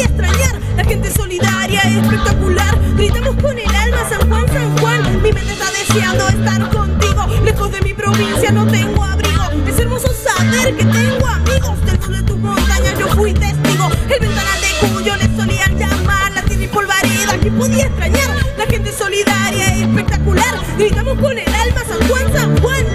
podía extrañar. La gente solidaria, espectacular. Gritamos con el alma, San Juan, San Juan. Mi mente está deseando estar contigo. Lejos de mi provincia no tengo abrigo. Es hermoso saber que tengo amigos. Del fondo de tus montañas yo fui testigo. El ventanal de Cuyo le solían llamar la tierra y polvareda que podía extrañar. La gente solidaria, espectacular. Gritamos con el alma, San Juan, San Juan.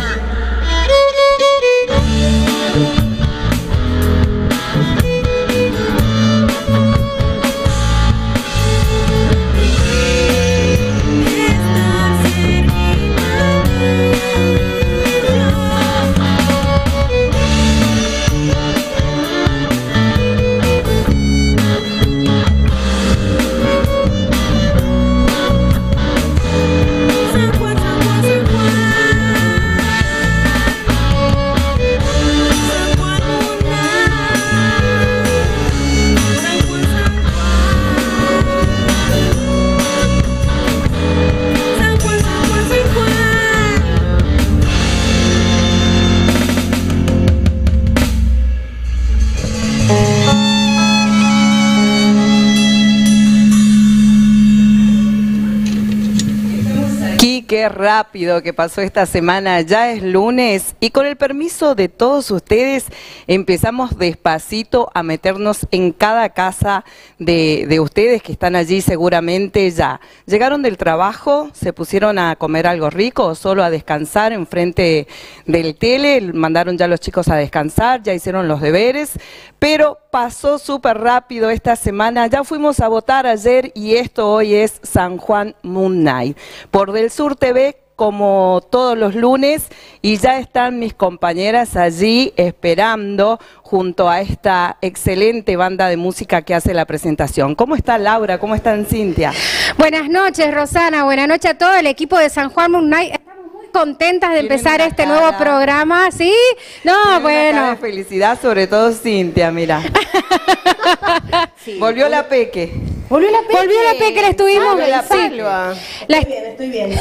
Qué rápido que pasó esta semana, ya es lunes y con el permiso de todos ustedes empezamos despacito a meternos en cada casa de ustedes que están allí seguramente ya. Llegaron del trabajo, se pusieron a comer algo rico o solo a descansar enfrente del tele, mandaron ya los chicos a descansar, ya hicieron los deberes, pero pasó súper rápido esta semana, ya fuimos a votar ayer y esto hoy es San Juan Moon Night. Por Del Sur TV, como todos los lunes, y ya están mis compañeras allí esperando junto a esta excelente banda de música que hace la presentación. ¿Cómo está Laura? ¿Cómo están Cintia? Buenas noches Rosana, buenas noches a todo el equipo de San Juan Moon Night. Contentas de empezar este nuevo programa, ¿sí? No, bueno. Una cara de felicidad, sobre todo Cintia, mira. Sí. Volvió la Peque. Volvió la Peque. Volvió la Peque, la estuvimos. Estoy bien.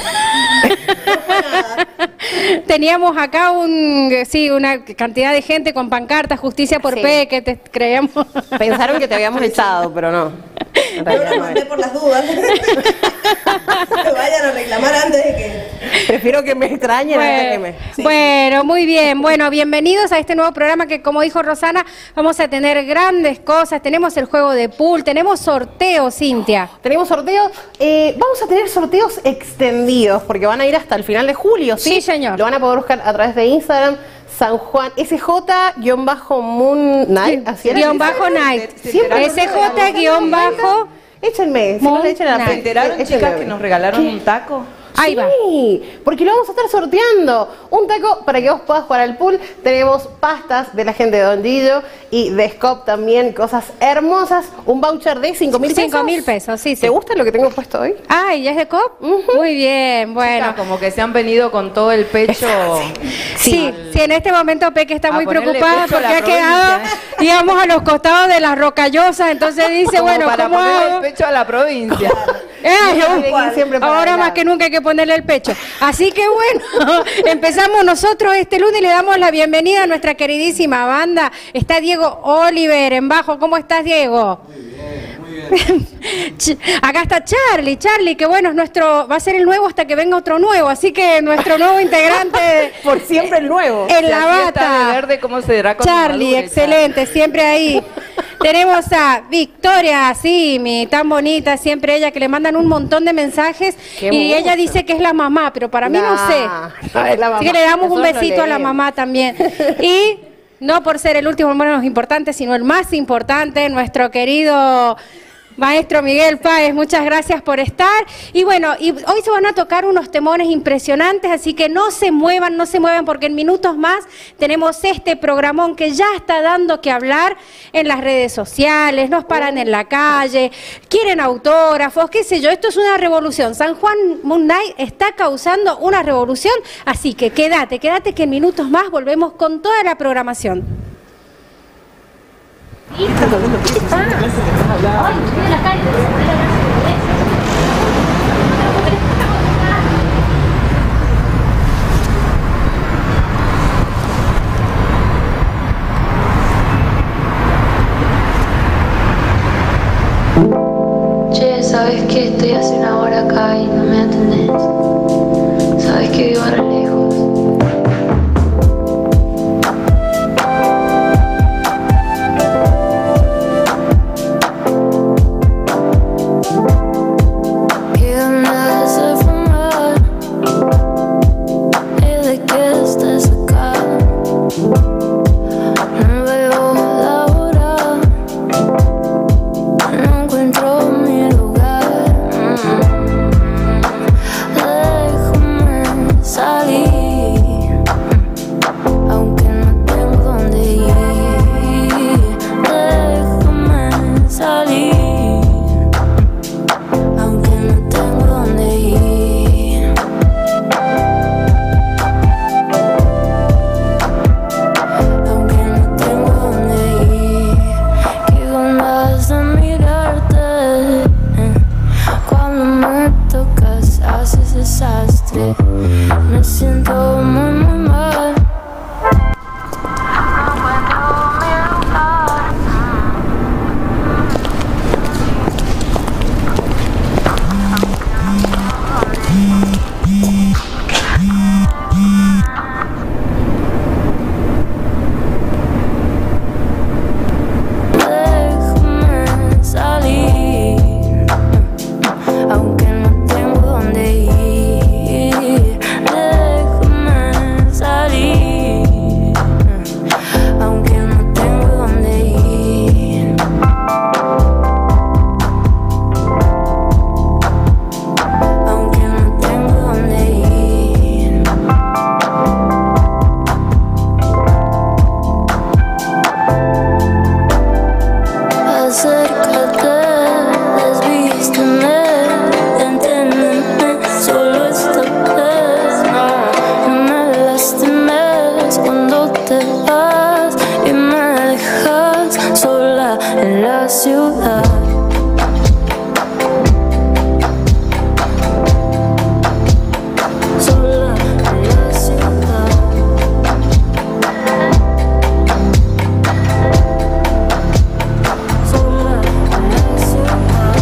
Teníamos acá una cantidad de gente con pancartas, justicia por Peque, creíamos. Pensaron que te habíamos echado, pero no. Yo lo mandé por las dudas. Que vayan a reclamar antes de que... Prefiero que me extrañen antes que me... Sí. Bueno, muy bien. Bueno, bienvenidos a este nuevo programa que, como dijo Rosana, vamos a tener grandes cosas. Tenemos el juego de pool, tenemos sorteos, Cintia. Tenemos sorteos. Vamos a tener sorteos extendidos porque van a ir hasta el final de julio, ¿sí? Sí, señor. Lo van a poder buscar a través de Instagram. San Juan, SJ-Moon Night, así era. _Night. SJ-. Échenme, si no le echen a la ¿Se enteraron, chicas, que nos regalaron un taco? Ahí va. Porque lo vamos a estar sorteando. Un taco para que vos puedas jugar al pool. Tenemos pastas de la gente de Don Gillo y de Scop también, cosas hermosas. Un voucher de 5.000 pesos. 5.000 pesos, sí. ¿Te gusta lo que tengo puesto hoy? Ay, ¿ya es de Scop? Muy bien, bueno. Chicas, como que se han venido con todo el pecho. Sí, en este momento Peque está muy preocupada porque ha quedado, digamos, a los costados de las rocallosas, entonces dice, como bueno, para ¿cómo poner hago? el pecho a la provincia. Ahora más que nunca hay que ponerle el pecho. Así que bueno, empezamos nosotros este lunes y le damos la bienvenida a nuestra queridísima banda. Está Diego Oliver en bajo. ¿Cómo estás, Diego? Muy bien. Acá está Charlie, que bueno, va a ser el nuevo hasta que venga otro nuevo, así que nuestro nuevo integrante por siempre el nuevo. En la bata. De verde, ¿cómo se verá con Charlie, excelente, siempre ahí. Tenemos a Victoria Simi, tan bonita, siempre ella, que le mandan un montón de mensajes y ella dice que es la mamá, pero para mí no sé. No es la mamá. Así que le damos un besito a la mamá también. Y no por ser el último menos importante, sino el más importante, nuestro querido maestro Miguel Páez, muchas gracias por estar. Y bueno, hoy se van a tocar unos temones impresionantes, así que no se muevan, porque en minutos más tenemos este programón que ya está dando que hablar en las redes sociales, nos paran en la calle, quieren autógrafos, qué sé yo, esto es una revolución. San Juan Moon Night está causando una revolución, así que quédate que en minutos más volvemos con toda la programación. Sabes que estoy hace una hora acá y no me atendés. Sabes que vivo re lejos. ¿Qué ganas de fumar? ¿Y de qué estás acá? No veo la hora, no encuentro mi lugar. Déjame salir, aunque no tengo dónde ir. Déjame salir, aunque no tengo dónde ir. Aunque no tengo dónde ir. Qué ganas de mirarte. Cuando me tocas haces desastre. Me siento muy muy mal. No encuentro mi lugar. Déjame salir, aunque no tengo dónde ir. Déjame salir, aunque no tengo dónde ir. Aunque no tengo dónde ir. Acércate, desvísteme, entiéndeme, solo esta vez. No me lastimes cuando te vas y me dejas sola en la ciudad. Sola en la ciudad. Sola en la ciudad.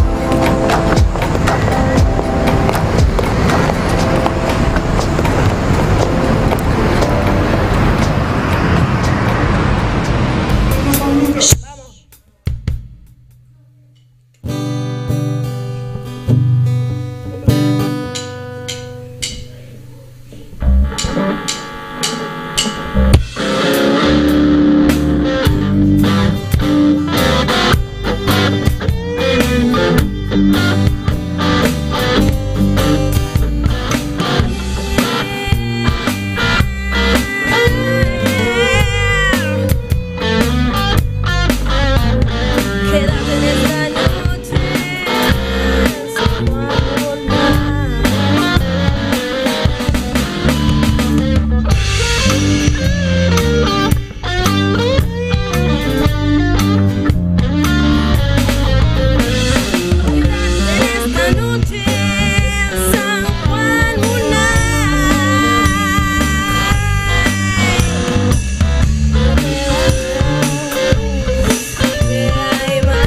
Quédate en esta noche, sin esta noche, San Juan que hay más.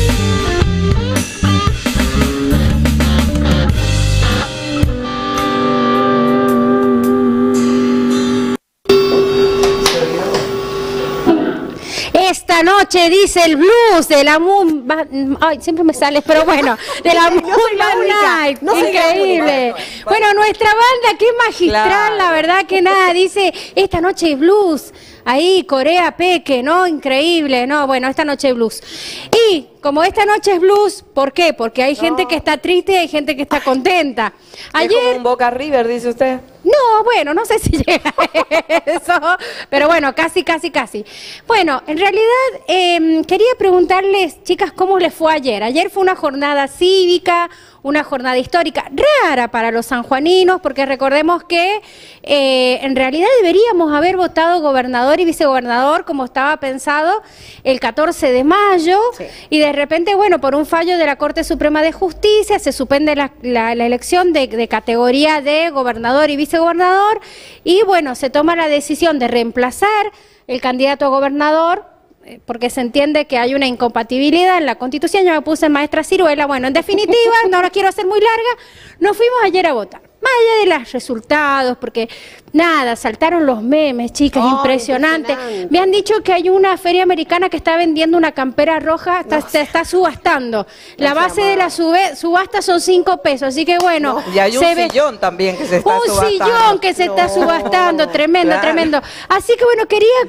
Esta noche dice el blues de la Moon... Ay, siempre me sale, pero bueno, de la Moon Night. no soy la Increíble. única. Bueno, nuestra banda, qué magistral, Claro. la verdad que nada, dice, esta noche es blues. Ahí, Corea, Peque, ¿no? Increíble, ¿no? Bueno, esta noche es blues. Y como esta noche es blues, ¿por qué? Porque hay gente que está triste y hay gente que está contenta. Es como Ayer... un Boca River, dice usted. No, bueno, no sé si llega a eso, pero bueno, casi. Bueno, en realidad quería preguntarles, chicas, ¿cómo les fue ayer? Ayer fue una jornada cívica, una jornada histórica rara para los sanjuaninos, porque recordemos que en realidad deberíamos haber votado gobernador y vicegobernador como estaba pensado el 14 de mayo, Sí. y de repente, bueno, por un fallo de la Corte Suprema de Justicia se suspende la elección de categoría de gobernador y vicegobernador, y bueno, se toma la decisión de reemplazar el candidato a gobernador porque se entiende que hay una incompatibilidad en la Constitución. Yo me puse maestra Ciruela. Bueno, en definitiva, no lo quiero hacer muy larga, nos fuimos ayer a votar. Más allá de los resultados, porque nada, saltaron los memes, chicas, impresionante. Me han dicho que hay una feria americana que está vendiendo una campera roja, se está subastando. La base de la subasta son 5 pesos, así que bueno. Y hay un sillón también que se está subastando. Un sillón que se está subastando, tremendo, tremendo. Así que bueno,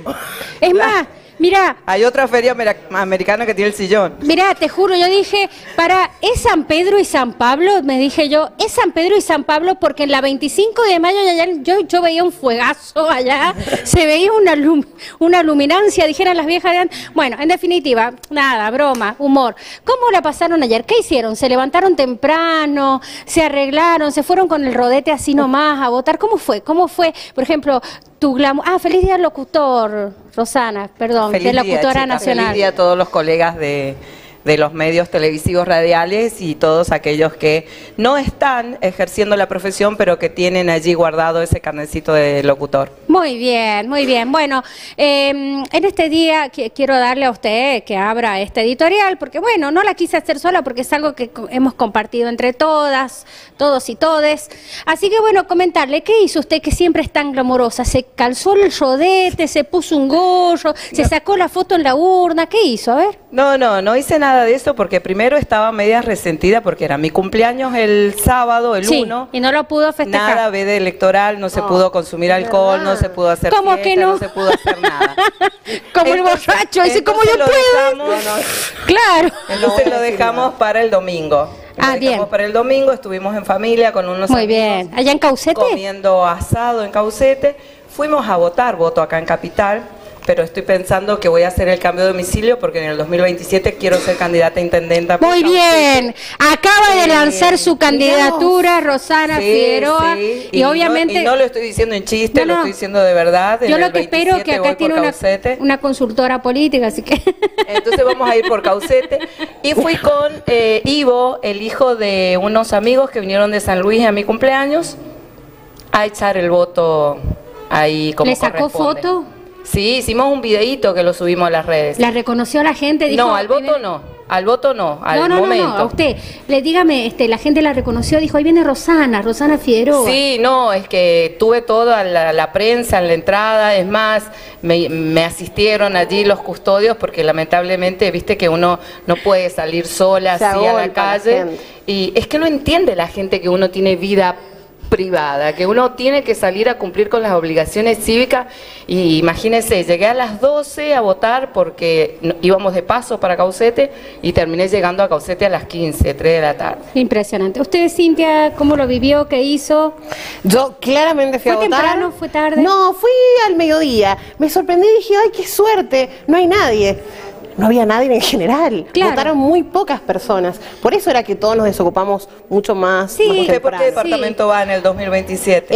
es más... Mirá. Hay otra feria americana que tiene el sillón. Mirá, te juro, yo dije, ¿es San Pedro y San Pablo? Me dije yo, ¿es San Pedro y San Pablo? Porque en la 25 de mayo yo veía un fuegazo allá, se veía una luminancia, dijeran las viejas de antes. Bueno, en definitiva, nada, broma, humor. ¿Cómo la pasaron ayer? ¿Qué hicieron? ¿Se levantaron temprano? ¿Se arreglaron? ¿Se fueron con el rodete así nomás a votar? ¿Cómo fue? Por ejemplo, tu glamour... feliz día al locutor, Rosana, perdón, feliz de Locutora día, Nacional. Feliz día a todos los colegas de los medios televisivos radiales y todos aquellos que no están ejerciendo la profesión, pero que tienen allí guardado ese carnecito de locutor. Muy bien, muy bien. Bueno, en este día quiero darle a usted que abra este editorial, porque bueno, no la quise hacer sola porque es algo que hemos compartido entre todas, todos y todes. Así que bueno, comentarle, ¿qué hizo usted que siempre es tan glamorosa? ¿Se calzó el rodete, se puso un gorro, se sacó la foto en la urna? ¿Qué hizo? A ver. No hice nada de eso porque primero estaba media resentida porque era mi cumpleaños el sábado, el 1. Y no lo pudo festejar. Nada, veda electoral, no se pudo consumir alcohol, no se pudo hacer ¿Cómo fiesta, que no? no se pudo hacer nada. Como el borracho, dice, ¿cómo yo puedo? Claro. Entonces lo dejamos para el domingo. Bien. Para el domingo estuvimos en familia con unos muy amigos. Bien. ¿Allá en Caucete? Comiendo asado en Caucete. Fuimos a votar, voto acá en Capital. Pero estoy pensando que voy a hacer el cambio de domicilio porque en el 2027 quiero ser candidata a intendenta. Muy bien, acaba de lanzar su candidatura Rosana Figueroa y obviamente... No lo estoy diciendo en chiste, lo estoy diciendo de verdad. Yo lo que espero que acá tiene una consultora política, así que... Entonces vamos a ir por Caucete. Y fui con Ivo, el hijo de unos amigos que vinieron de San Luis a mi cumpleaños, a echar el voto ahí como corresponde. ¿Le sacó foto? Sí, hicimos un videíto que lo subimos a las redes. ¿La reconoció la gente? Dijo, no, al voto no. Al voto no, al momento. No, a usted. Dígame, la gente la reconoció, dijo, ahí viene Rosana Figueroa. Sí, no, es que tuve toda la prensa en la entrada, es más, me asistieron allí los custodios porque lamentablemente, viste que uno no puede salir sola así a la calle. Y es que no entiende la gente que uno tiene vida privada, que uno tiene que salir a cumplir con las obligaciones cívicas. Y imagínense, llegué a las 12 a votar porque íbamos de paso para Caucete y terminé llegando a Caucete a las 15, 3 de la tarde. Impresionante. ¿Usted, Cintia, cómo lo vivió? ¿Qué hizo? Yo claramente fui a votar. ¿Fue temprano? ¿Fue tarde? No, fui al mediodía. Me sorprendí y dije, ¡ay, qué suerte! No hay nadie. No había nadie en general. Claro. Votaron muy pocas personas. Por eso era que todos nos desocupamos mucho más. Sí. más ¿Usted por qué departamento va en el 2027?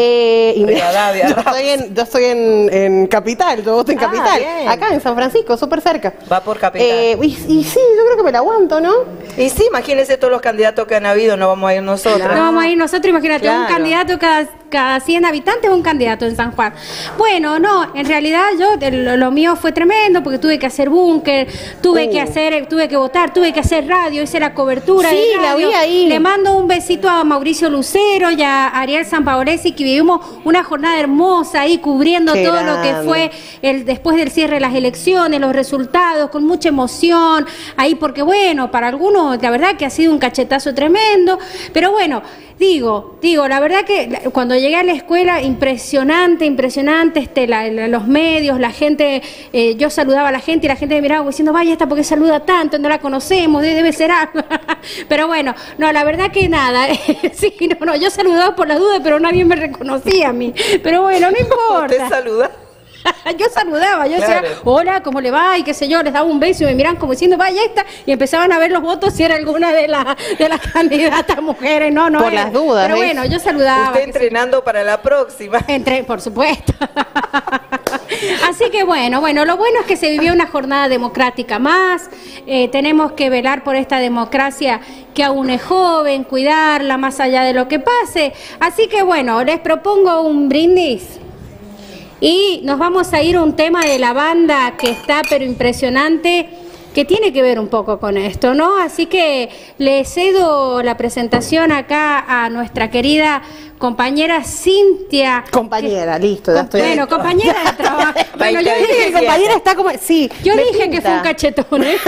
Yo estoy en Capital, yo voto en Capital. Bien. Acá en San Francisco, súper cerca. Va por Capital. Y sí, yo creo que me la aguanto, ¿no? Y sí, imagínense todos los candidatos que han habido, no vamos a ir nosotros. No vamos a ir nosotros, imagínate, Claro. un candidato cada 100 habitantes, un candidato en San Juan. Bueno, no, en realidad lo mío fue tremendo porque tuve que hacer búnker, tuve que votar, tuve que hacer radio, hice la cobertura. Sí, de radio. la vi ahí. Le mando un besito a Mauricio Lucero y a Ariel Sampaolesi, que vivimos una jornada hermosa ahí cubriendo Qué todo grande. lo que fue después del cierre de las elecciones, los resultados, con mucha emoción, ahí porque bueno, para algunos la verdad que ha sido un cachetazo tremendo, pero bueno, digo, la verdad que cuando llegué a la escuela, impresionante, los medios, la gente, yo saludaba a la gente y la gente me miraba diciendo, vaya, esta porque saluda tanto, no la conocemos, debe ser algo. Pero bueno, no, la verdad que nada, sí, no, yo saludaba por las dudas, pero nadie me reconocía a mí. Pero bueno, no importa. ¿Usted saluda? Yo saludaba, yo Claro. decía, hola, ¿cómo le va? Y qué sé yo, les daba un beso y me miraban como diciendo, vaya esta, y empezaban a ver los votos si era alguna de las candidatas mujeres, no Por era. las dudas, Pero ¿ves? bueno, yo saludaba. Usted entrenando para la próxima. Por supuesto. Así que bueno, lo bueno es que se vivió una jornada democrática más, tenemos que velar por esta democracia que aún es joven, cuidarla más allá de lo que pase. Así que bueno, les propongo un brindis. Y nos vamos a ir a un tema de la banda que está pero impresionante, que tiene que ver un poco con esto, ¿no? Así que le cedo la presentación acá a nuestra querida compañera Cintia. Compañera, listo, ya estoy. Bueno, compañera de trabajo. Bueno, yo dije que compañera está como. Sí. Yo me dije pinta. que fue un cachetón, ¿eh?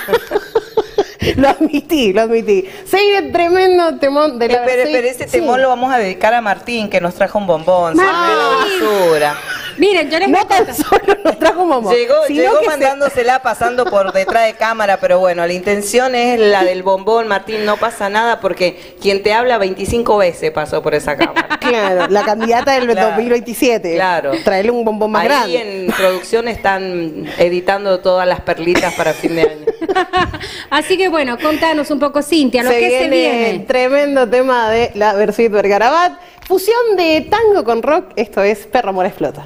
Lo admití, lo admití. Se viene tremendo temón de la Pero ese temón lo vamos a dedicar a Martín, que nos trajo un bombón. Martín. Basura. Miren, yo les No voy a tan contar. solo nos trajo un bombón. Llegó sino que mandándosela pasando por detrás de cámara, pero bueno, la intención es la del bombón, Martín, no pasa nada porque quien te habla 25 veces pasó por esa cámara. Claro, la candidata del Claro. 2027. Claro. Traerle un bombón más Ahí grande. en producción están editando todas las perlitas para fin de año. Así que bueno, contanos un poco, Cintia, lo que se viene. Tremendo tema de la Versuit Vergarabat. Fusión de tango con rock. Esto es Perro Amor Explota.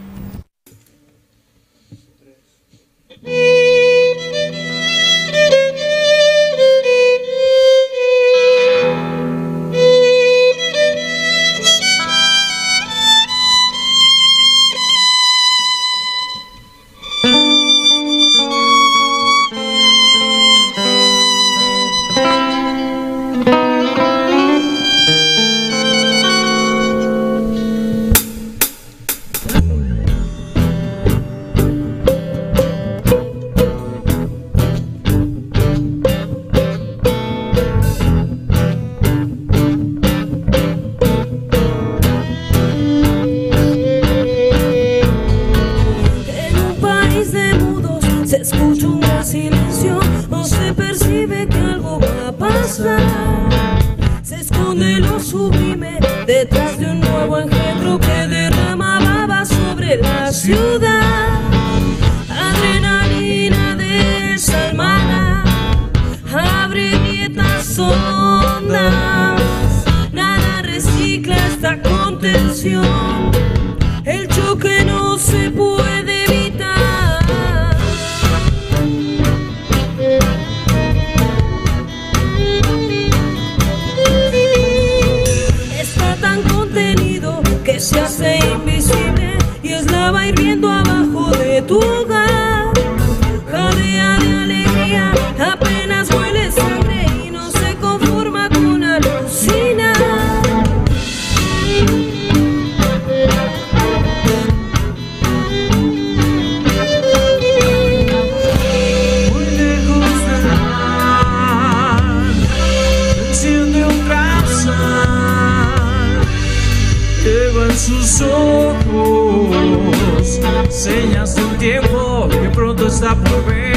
En un país de mudos se escucha un gran silencio, no se percibe que algo va a pasar. Se esconde lo sublime detrás de un nuevo engendro que derrama baba sobre la ciudad. Adrenalina desalmada abre grietas hondas, nada recicla esta contención. El choque no se puede evitar. Está tan contenido que se hace invisible y es lava hirviendo abajo de tu hogar. Jadea de alegría, apenas huele sangre y no se conforma con alucinar. Muy lejos del mar, enciende otra sal, lleva en sus ojos señas de un tiempo que pronto está por venir.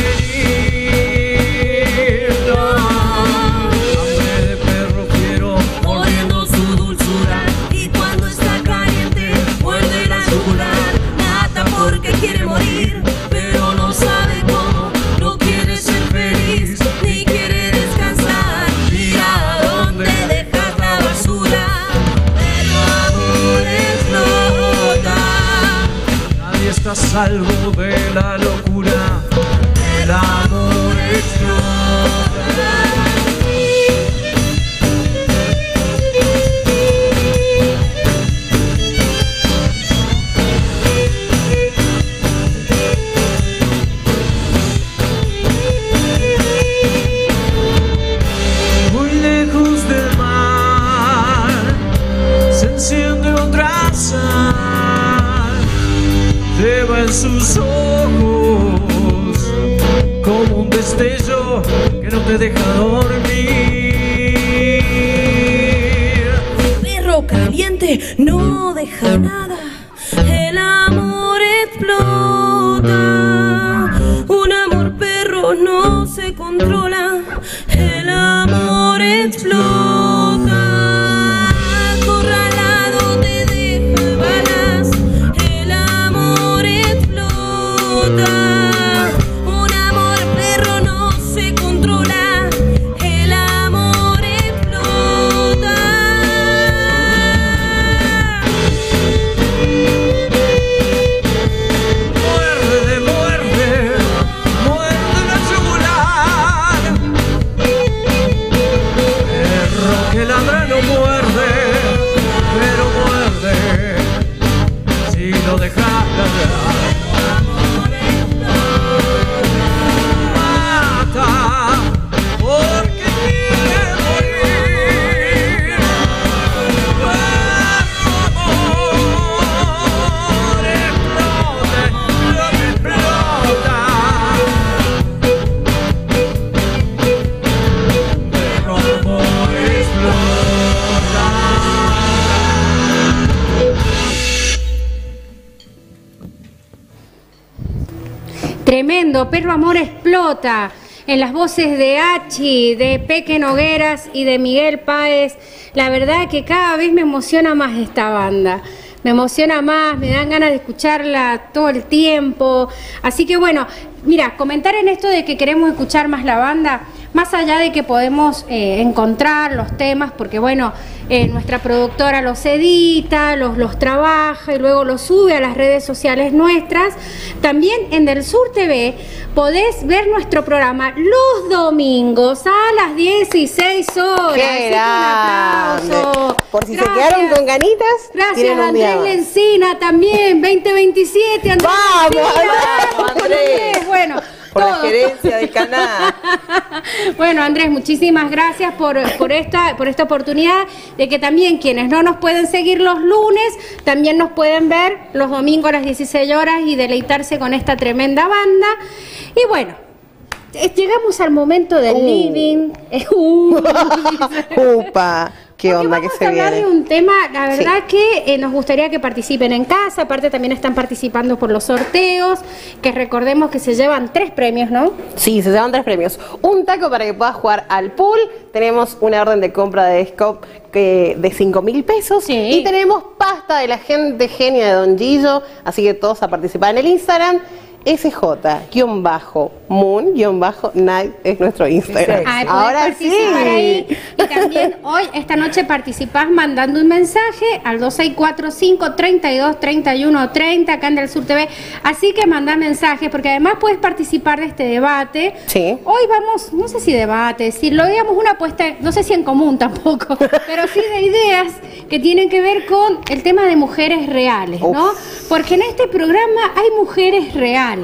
Hambre de perro fiero, Mordiendo su dulzura y cuando está caliente muerde la yugular. Mata porque quiere morir, pero no sabe cómo. No quiere ser feliz ni quiere descansar. Mira dónde dejas la basura, pero amor explota. nadie está a salvo de la locura. El amor explota. Muy lejos del mar se enciende otra sal, lleva en sus ojos como un destello que no te deja dormir. Perro caliente no deja nada, el amor explota. Un amor perro no se controla, el amor explota. Acorralado te deja balas, el amor explota. Un amor perro no se controla, el amor explota. Muerde, muerde, muerde la yugular. Perro que ladra no muerde, pero muerde si lo dejas. tremendo, Perro Amor Explota, en las voces de Hachi, de Peque Nogueras y de Miguel Páez. La verdad que cada vez me emociona más esta banda. Me emociona más, me dan ganas de escucharla todo el tiempo. Así que bueno, mira, comentar en esto de que queremos escuchar más la banda, más allá de que podemos encontrar los temas, porque bueno, nuestra productora los edita, los trabaja y luego los sube a las redes sociales nuestras. También en Del Sur TV podés ver nuestro programa los domingos a las 16 horas. ¡Qué grande! Un aplauso. Por si se quedaron con ganitas, gracias tienen un día Andrés más. Lencina también, 2027, Andrés ¡Vamos, Lencina. vamos, Andrés! Bueno, Por la todo. gerencia del canal. Bueno, Andrés, muchísimas gracias por esta oportunidad de que también quienes no nos pueden seguir los lunes, también nos pueden ver los domingos a las 16 horas y deleitarse con esta tremenda banda. Y bueno, llegamos al momento del living. ¡Upa! ¿Qué Porque onda que vamos se a hablar viene? de un tema, la verdad que nos gustaría que participen en casa, aparte también están participando por los sorteos, que recordemos que se llevan 3 premios, ¿no? Sí, se llevan 3 premios. Un taco para que puedas jugar al pool. Tenemos una orden de compra de Scope de 5.000 pesos. Sí. Y tenemos pasta de la gente genia de Don Gillo. Así que todos a participar en el Instagram. SJ-Moon-Night es nuestro Instagram. Ay, podés Ahora sí. participar ahí. Y también hoy, esta noche, participás mandando un mensaje al 2645-323130 acá en Del Sur TV. Así que mandá mensajes, porque además puedes participar de este debate. Sí. Hoy vamos, no sé si debate, si lo digamos una apuesta, no sé si en común tampoco, pero sí de ideas que tienen que ver con el tema de mujeres reales, ¿no? Porque en este programa hay mujeres reales.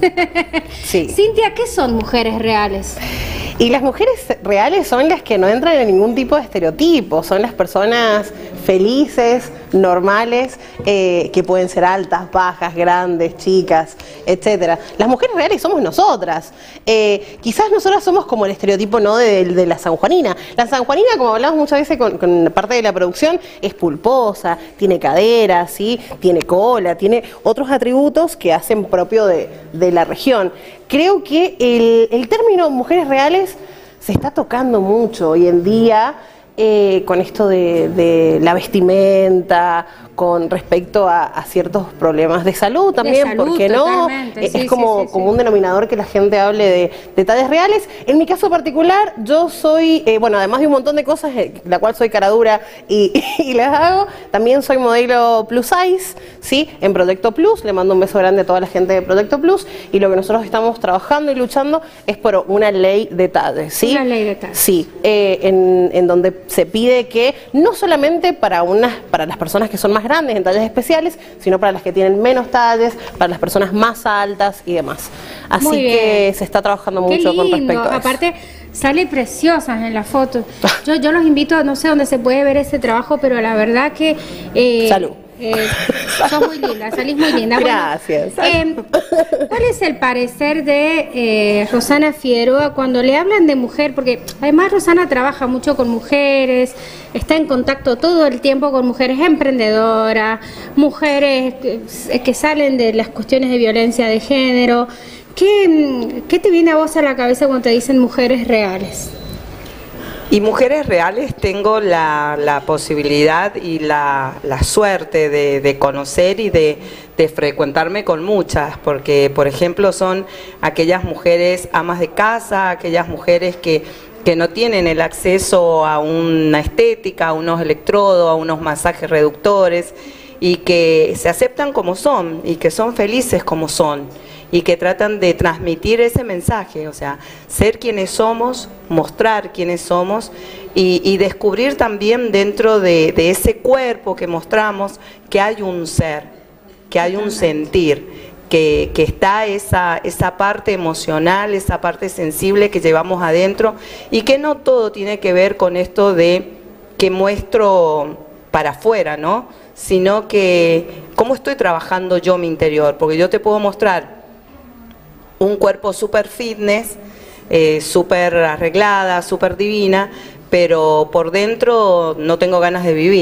Sí. Cintia, ¿qué son mujeres reales? Y las mujeres reales son las que no entran en ningún tipo de estereotipo, son las personas felices, normales, que pueden ser altas, bajas, grandes, chicas, etcétera. Las mujeres reales somos nosotras. Quizás nosotras somos como el estereotipo, ¿no?, de la sanjuanina. La sanjuanina, como hablamos muchas veces con parte de la producción, es pulposa, tiene cadera, ¿sí?, tiene cola, tiene otros atributos que hacen propio de la región. Creo que el término mujeres reales se está tocando mucho hoy en día, con esto de la vestimenta, con respecto a ciertos problemas de salud también, salud, porque no totalmente. Sí, es como, sí. como un denominador que la gente hable de detalles reales. En mi caso particular, yo soy, bueno, además de un montón de cosas, la cual soy cara dura y las hago, también soy modelo plus size, ¿sí?, en Proyecto Plus. Le mando un beso grande a toda la gente de Proyecto Plus, y lo que nosotros estamos trabajando y luchando es por una ley de talles, ¿sí? Una ley de talles. Sí, en donde se pide que no solamente para las personas que son más grandes en talles especiales, sino para las que tienen menos talles, para las personas más altas y demás. Así Muy bien. que se está trabajando mucho con respecto a eso. Aparte, sale preciosas en la foto. Yo los invito, no sé dónde se puede ver ese trabajo, pero la verdad que... Salud. Sos muy linda, salís muy linda. Gracias. ¿Cuál es el parecer de Rosana Figueroa cuando le hablan de mujer? Porque además Rosana trabaja mucho con mujeres, está en contacto todo el tiempo con mujeres emprendedoras, mujeres que salen de las cuestiones de violencia de género. ¿Qué te viene a vos a la cabeza cuando te dicen mujeres reales? Y mujeres reales tengo la posibilidad y la suerte de conocer y de frecuentarme con muchas, porque por ejemplo son aquellas mujeres amas de casa, aquellas mujeres que no tienen el acceso a una estética, a unos electrodos, a unos masajes reductores, y que se aceptan como son y que son felices como son, y que tratan de transmitir ese mensaje, o sea, ser quienes somos, mostrar quiénes somos y descubrir también dentro de ese cuerpo que mostramos que hay un ser, que hay un sentir, que está esa parte emocional, esa parte sensible que llevamos adentro, y que no todo tiene que ver con esto de que muestro para afuera, ¿no?, sino que cómo estoy trabajando yo mi interior, porque yo te puedo mostrar un cuerpo súper fitness, súper arreglada, súper divina, pero por dentro no tengo ganas de vivir. O sea,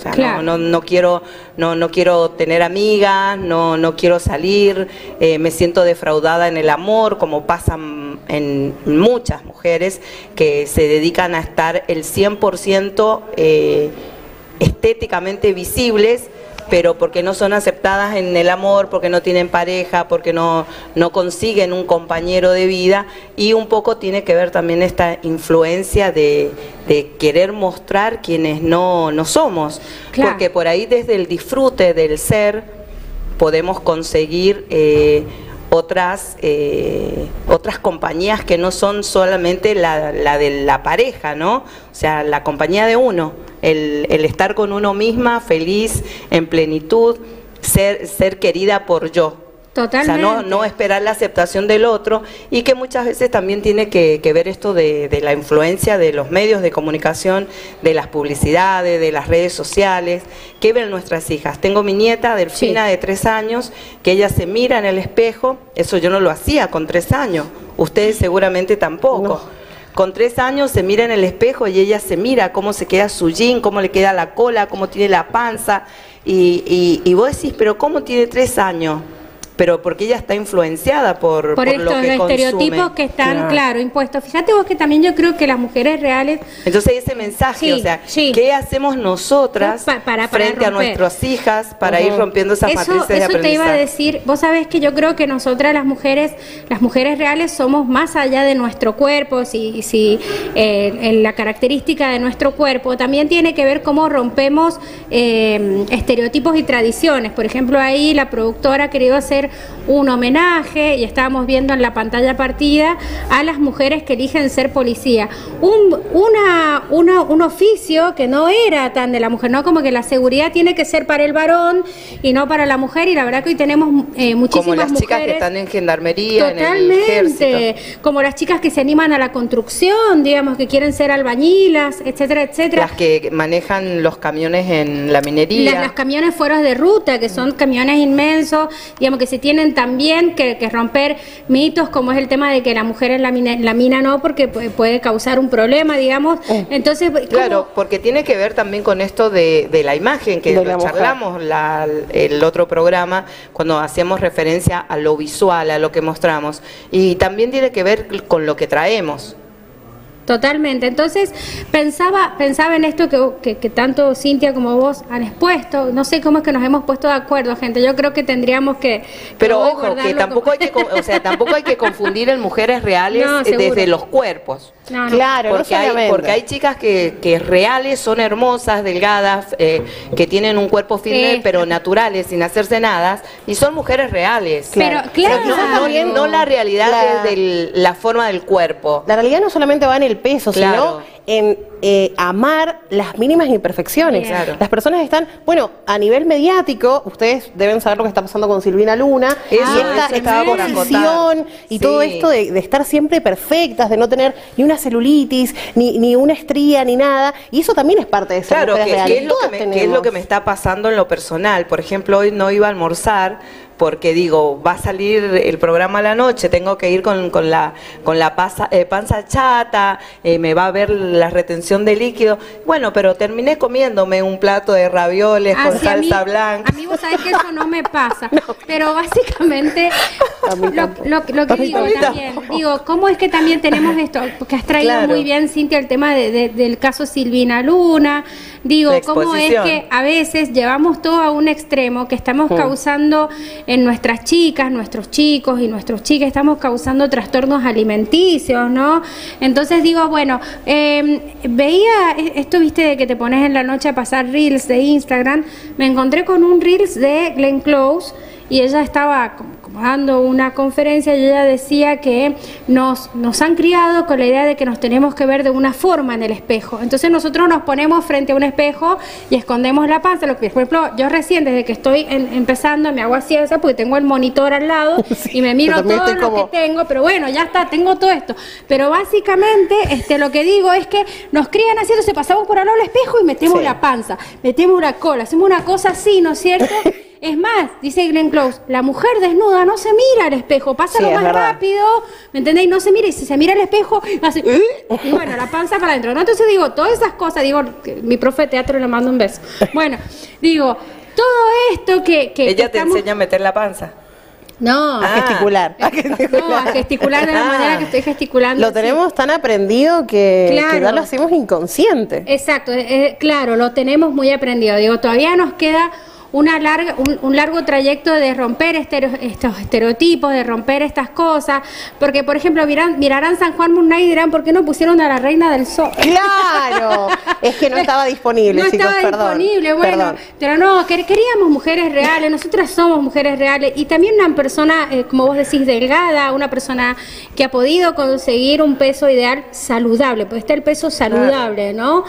sea, Claro. no quiero tener amigas, no quiero salir, me siento defraudada en el amor, como pasa en muchas mujeres que se dedican a estar el 100% estéticamente visibles, pero porque no son aceptadas en el amor, porque no tienen pareja, porque no consiguen un compañero de vida, y un poco tiene que ver también esta influencia de querer mostrar quienes no somos, Claro. porque por ahí desde el disfrute del ser podemos conseguir otras compañías que no son solamente la de la pareja, ¿no? O sea, la compañía de uno, el estar con uno misma, feliz, en plenitud, ser querida por yo. Totalmente. O sea, no esperar la aceptación del otro, y que muchas veces también tiene que ver esto de la influencia de los medios de comunicación, de las publicidades, de las redes sociales, que ven nuestras hijas. Tengo mi nieta, Delfina, de 3 años, que ella se mira en el espejo. Eso yo no lo hacía con 3 años, ustedes seguramente tampoco. No. Con 3 años se mira en el espejo y ella se mira cómo se queda su jean, cómo le queda la cola, cómo tiene la panza, y vos decís, pero ¿cómo tiene 3 años? Pero porque ella está influenciada por lo estos que consume. estereotipos que están, claro, impuestos. Fíjate vos que también yo creo que las mujeres reales... Entonces ese mensaje, Sí, o sea, sí. ¿qué hacemos nosotras Para frente a romper. nuestras hijas para ir rompiendo esas matrices de Eso te aprendizaje? iba a decir, vos sabés que yo creo que nosotras las mujeres reales somos más allá de nuestro cuerpo, en la característica de nuestro cuerpo, también tiene que ver cómo rompemos estereotipos y tradiciones. Por ejemplo, ahí la productora ha querido hacer un homenaje, y estábamos viendo en la pantalla partida, a las mujeres que eligen ser policía. Un oficio que no era tan de la mujer, ¿no? Como que la seguridad tiene que ser para el varón y no para la mujer, y la verdad que hoy tenemos muchísimas Como las chicas mujeres. que están en gendarmería, en el Totalmente, ejército. como las chicas que se animan a la construcción, digamos, que quieren ser albañilas, etcétera, etcétera. Las que manejan los camiones en la minería. Los camiones fuera de ruta, que son camiones inmensos, digamos, que se tienen también que romper mitos, como es el tema de que la mujer en la mina no, porque puede causar un problema, digamos. Entonces, Claro, porque tiene que ver también con esto de la imagen, que De la lo mujer. charlamos el otro programa, cuando hacíamos referencia a lo visual, a lo que mostramos. Y también tiene que ver con lo que traemos. Totalmente. Entonces, pensaba en esto que tanto Cintia como vos han expuesto. No sé cómo es que nos hemos puesto de acuerdo, gente. Yo creo que tendríamos que... Pero voy a ojo, que guardarlo tampoco hay que, o sea, tampoco hay que confundir en mujeres reales No, seguro. desde los cuerpos. No. Claro, no solamente. Porque hay chicas que reales son hermosas, delgadas, que tienen un cuerpo firme, Sí. pero naturales, sin hacerse nada, y son mujeres reales. Pero, O sea, claro. no la realidad La- desde la forma del cuerpo. La realidad no solamente va en el peso, Claro. sino en amar las mínimas imperfecciones. Bien. Claro. Las personas están, bueno, a nivel mediático, ustedes deben saber lo que está pasando con Silvina Luna, Eso, y esta eso estaba por exposición acotar. y Sí. todo esto de estar siempre perfectas, de no tener ni una celulitis, ni una estría, ni nada, y eso también es parte de ser Claro, mujeres que reales. es lo Todas que, que es tenemos. lo que me está pasando en lo personal. Por ejemplo, hoy no iba a almorzar porque digo, va a salir el programa a la noche, tengo que ir con la panza chata, me va a ver la retención de líquido. Bueno, pero terminé comiéndome un plato de ravioles con Así a mí- salsa blanca. A mí vos sabés que eso no me pasa, pero básicamente A mí lo que tampoco. digo A mí también, tampoco. digo, ¿cómo es que también tenemos esto? Porque has traído Claro. muy bien, Cintia, el tema del caso Silvina Luna, digo, La ¿cómo es exposición. que a veces llevamos todo a un extremo, que estamos causando en nuestras chicas, nuestros chicos y nuestros chicas, estamos causando trastornos alimenticios, ¿no? Entonces digo, bueno, veía esto, viste, de que te pones en la noche a pasar reels de Instagram, me encontré con un reels de Glenn Close, y ella estaba como dando una conferencia, y ella decía que nos han criado con la idea de que nos tenemos que ver de una forma en el espejo. Entonces nosotros nos ponemos frente a un espejo y escondemos la panza. Lo que, por ejemplo, yo recién, desde que estoy empezando, me hago así esa porque tengo el monitor al lado y me miro yo también todo estoy lo como- que tengo, pero bueno, ya está, tengo todo esto. Pero básicamente lo que digo es que nos crían haciéndose, pasamos por al lado del espejo y metemos Sí. la panza, metemos la cola, hacemos una cosa así, ¿no es cierto? Es más, dice Glenn Close, la mujer desnuda no se mira al espejo, pasa Sí, lo es más verdad. rápido, ¿me entendéis? No se mira, y si se mira al espejo, hace, y bueno, la panza para adentro, ¿no? Entonces digo, todas esas cosas, digo, que mi profe de teatro le mando un beso. Bueno, digo, todo esto que Ella te estamos- enseña a meter la panza. No, A gesticular. no, a gesticular de la manera que estoy gesticulando. Lo sí. tenemos tan aprendido que Claro. ya lo hacemos inconsciente. Exacto, claro, lo tenemos muy aprendido. Digo, todavía nos queda un largo trayecto de romper estos estereotipos, de romper estas cosas, porque por ejemplo mirarán San Juan Moon Knight y dirán, ¿por qué no pusieron a la Reina del Sol? ¡Claro! Es que no estaba disponible, No chicos, estaba perdón. disponible, bueno, Perdón. pero no, queríamos mujeres reales, nosotras somos mujeres reales, y también una persona, como vos decís, delgada, una persona que ha podido conseguir un peso ideal saludable, porque está el peso saludable, ¿no?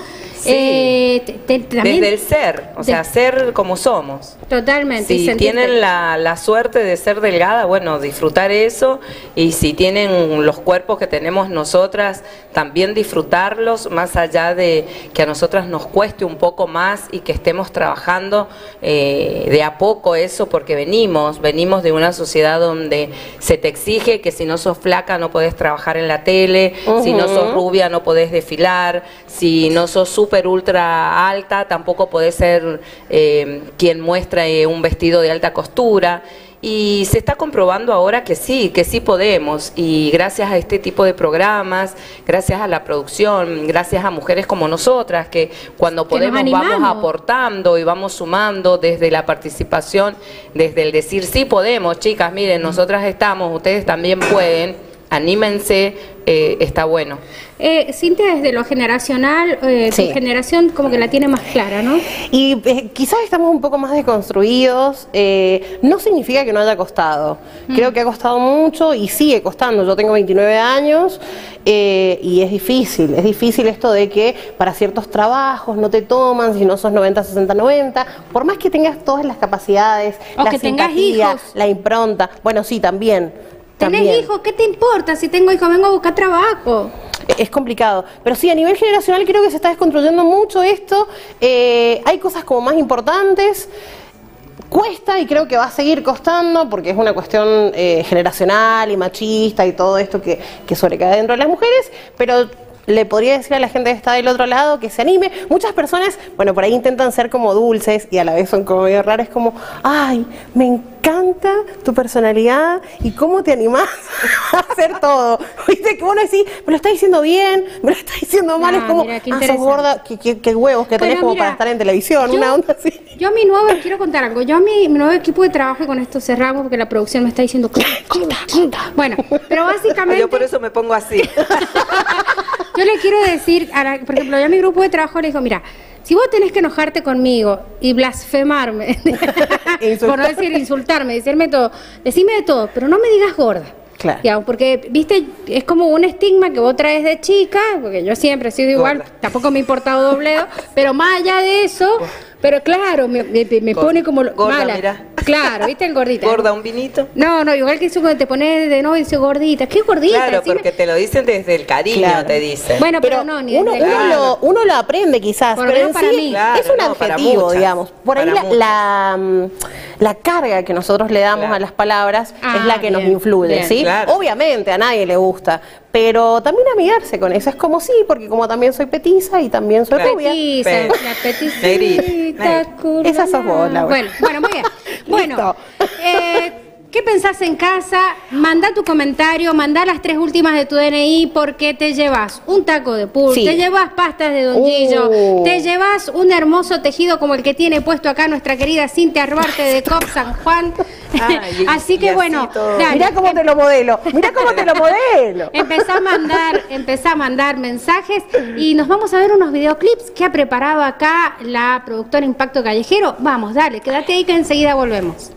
Sí. También, Desde el ser, o sea, ser como somos. totalmente. y Si sentirte- tienen la suerte de ser delgada, bueno, disfrutar eso, y si tienen los cuerpos que tenemos nosotras, también disfrutarlos, más allá de que a nosotras nos cueste un poco más y que estemos trabajando de a poco eso, porque venimos de una sociedad donde se te exige que si no sos flaca no podés trabajar en la tele, si no sos rubia no podés desfilar, si no sos súper ultra alta tampoco podés ser quien muestra un vestido de alta costura. Y se está comprobando ahora que sí podemos, y gracias a este tipo de programas, gracias a la producción, gracias a mujeres como nosotras, que cuando Que nos podemos vamos animamos. aportando y vamos sumando desde la participación, desde el decir sí podemos, chicas, miren, nosotras estamos, ustedes también pueden, anímense, está bueno. Cintia, desde lo generacional, Sí. tu generación como que la tiene más clara, ¿no? Y quizás estamos un poco más desconstruidos, no significa que no haya costado. Creo que ha costado mucho y sigue costando. Yo tengo 29 años y es difícil esto de que para ciertos trabajos no te toman si no sos 90, 60, 90, por más que tengas todas las capacidades, O la que tengas simpatía, hijos. la impronta. Bueno, sí, también. ¿Tenés también. hijos? ¿Qué te importa? Si tengo hijos, vengo a buscar trabajo. Es complicado, pero sí, a nivel generacional creo que se está desconstruyendo mucho esto. Hay cosas como más importantes. Cuesta y creo que va a seguir costando porque es una cuestión generacional y machista y todo esto que sobrecae dentro de las mujeres, pero le podría decir a la gente que está del otro lado que se anime. Muchas personas, bueno, por ahí intentan ser como dulces y a la vez son como medio raras, como, ay, me encanta tu personalidad y cómo te animás a hacer todo. Viste que vos decís, me lo está diciendo bien, me lo está diciendo mal, Ah, es como, mira, qué sos interesante. gorda, qué huevos que tenés Bueno, como mira, para estar en televisión, una onda así. Yo quiero contar algo, yo a mi nuevo equipo de trabajo, y con esto cerramos porque la producción me está diciendo, bueno, pero básicamente... Yo por eso me pongo así. Yo le quiero decir, por ejemplo, yo a mi grupo de trabajo le digo, mira, si vos tenés que enojarte conmigo y blasfemarme, por no decir insultarme, decirme todo, decime de todo, pero no me digas gorda. Claro. Digamos, porque, viste, es como un estigma que vos traes de chica, porque yo siempre he sido igual, Gorda. tampoco me ha importado dobleo, pero más allá de eso, pero claro, me pone como Gorda, mala. mirá. Claro, viste, el gordita. Gorda, un vinito. No, igual que eso cuando te pones de novio y dices gordita. ¿Qué gordita? Claro, Decime- porque te lo dicen desde el cariño, Claro. te dicen. Bueno, pero, Pero no, ni uno, desde el- uno lo aprende quizás, Por lo pero en menos para sí mí. Claro, es un no, para adjetivo, muchas, digamos. Por ahí para la carga que nosotros le damos Claro. a las palabras Ah, es la que nos bien, influye, bien. ¿sí? Claro. Obviamente a nadie le gusta, pero también amigarse con eso. Es como sí, porque como también soy petiza y también soy Claro. rubia. Petiza, Pe- la peticita, Negrita. curva. Esa sos vos, Laura. Bueno, muy bien. Bueno, ¿qué pensás en casa? Mandá tu comentario, mandá las 3 últimas de tu DNI, porque te llevas un taco de pool, Sí. te llevas pastas de Don Gillo, te llevas un hermoso tejido como el que tiene puesto acá nuestra querida Cintia Arbarte de COP San Juan. Ay, Así y que así bueno, todo. dale, Mirá cómo te lo modelo, mirá cómo te lo modelo. empezá a mandar mensajes y nos vamos a ver unos videoclips que ha preparado acá la productora Impacto Callejero. Vamos, dale, quédate ahí que enseguida volvemos.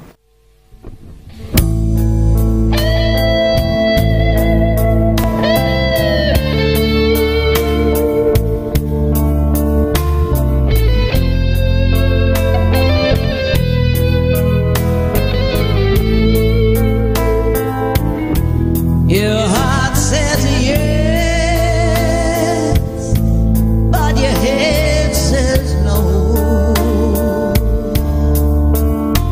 Your heart says yes, but your head says no.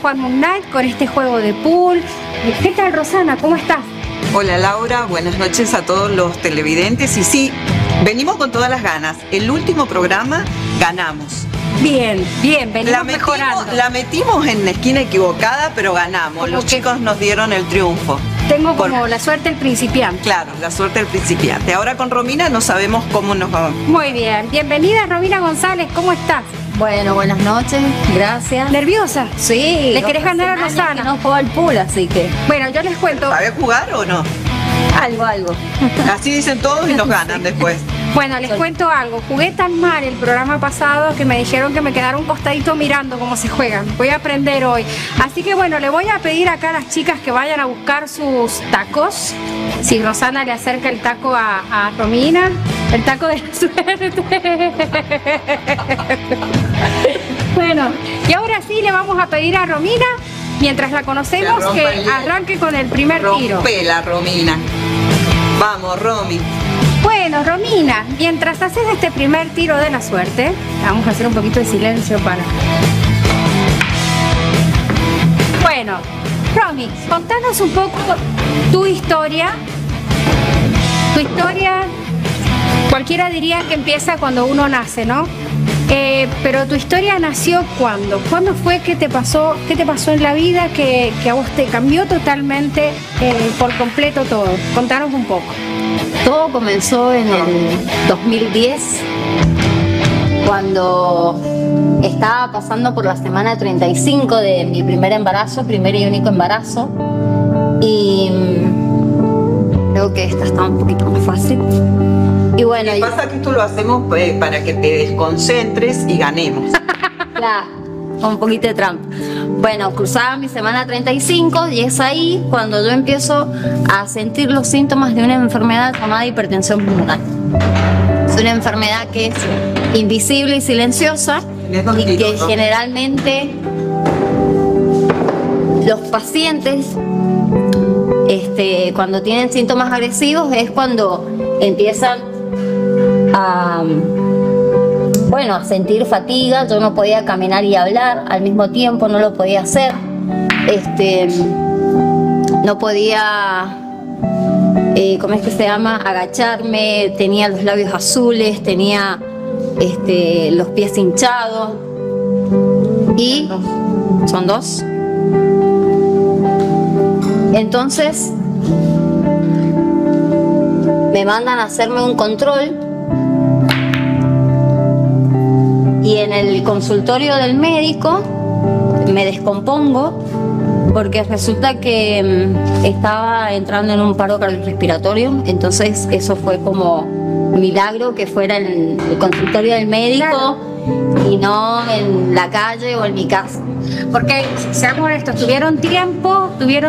Juan Moon Knight con este juego de pool. ¿Qué tal, Rosana? ¿Cómo estás? Hola Laura, buenas noches a todos los televidentes. Y sí, venimos con todas las ganas. El último programa ganamos. Bien, venimos mejorando. La metimos en la esquina equivocada, pero ganamos. Los chicos nos dieron el triunfo. Tengo como la suerte del principiante. Claro, la suerte del principiante. Ahora con Romina no sabemos cómo nos va. Muy bien, bienvenida Romina González, ¿cómo estás? Bueno, buenas noches, gracias. ¿Nerviosa? Sí. ¿Le querés ganar a Rosana? Que no juego al pool, así que... Bueno, yo les cuento. ¿Sabe jugar o no? Algo. Así dicen todos y nos ganan después. Bueno, les cuento algo. Jugué tan mal el programa pasado que me dijeron que me quedara un costadito mirando cómo se juegan. Voy a aprender hoy. Así que bueno, le voy a pedir acá a las chicas que vayan a buscar sus tacos. Si Rosana le acerca el taco a Romina, el taco de la suerte. Bueno, y ahora sí le vamos a pedir a Romina, mientras la conocemos, que arranque con el primer tiro. Rompela, Romina. Vamos, Romy. Bueno, Romina, mientras haces este primer tiro de la suerte, vamos a hacer un poquito de silencio para... Bueno, Romy, contanos un poco tu historia. Tu historia, cualquiera diría que empieza cuando uno nace, ¿no? Pero tu historia nació ¿cuándo? ¿Cuándo fue que te pasó? ¿Qué te pasó en la vida que a vos te cambió totalmente, por completo todo? Contanos un poco. Todo comenzó en el 2010, cuando estaba pasando por la semana 35 de mi primer embarazo, primer y único embarazo. Y creo que esta está un poquito más fácil. Y bueno, lo que pasa es que esto lo hacemos para que te desconcentres y ganemos. Claro, con un poquito de trampa. Bueno, cruzaba mi semana 35 y es ahí cuando yo empiezo a sentir los síntomas de una enfermedad llamada hipertensión pulmonar. Es una enfermedad que es invisible y silenciosa y que generalmente los pacientes, cuando tienen síntomas agresivos, es cuando empiezan a sentir fatiga. Yo no podía caminar y hablar al mismo tiempo, no lo podía hacer. No podía, ¿cómo es que se llama? Agacharme, tenía los labios azules, tenía los pies hinchados. Y son dos. Entonces me mandan a hacerme un control. Y en el consultorio del médico me descompongo porque resulta que estaba entrando en un paro cardiorrespiratorio. Entonces eso fue como milagro que fuera en el consultorio del médico, claro, y no en la calle o en mi casa. Porque, seamos honestos, tuvieron tiempo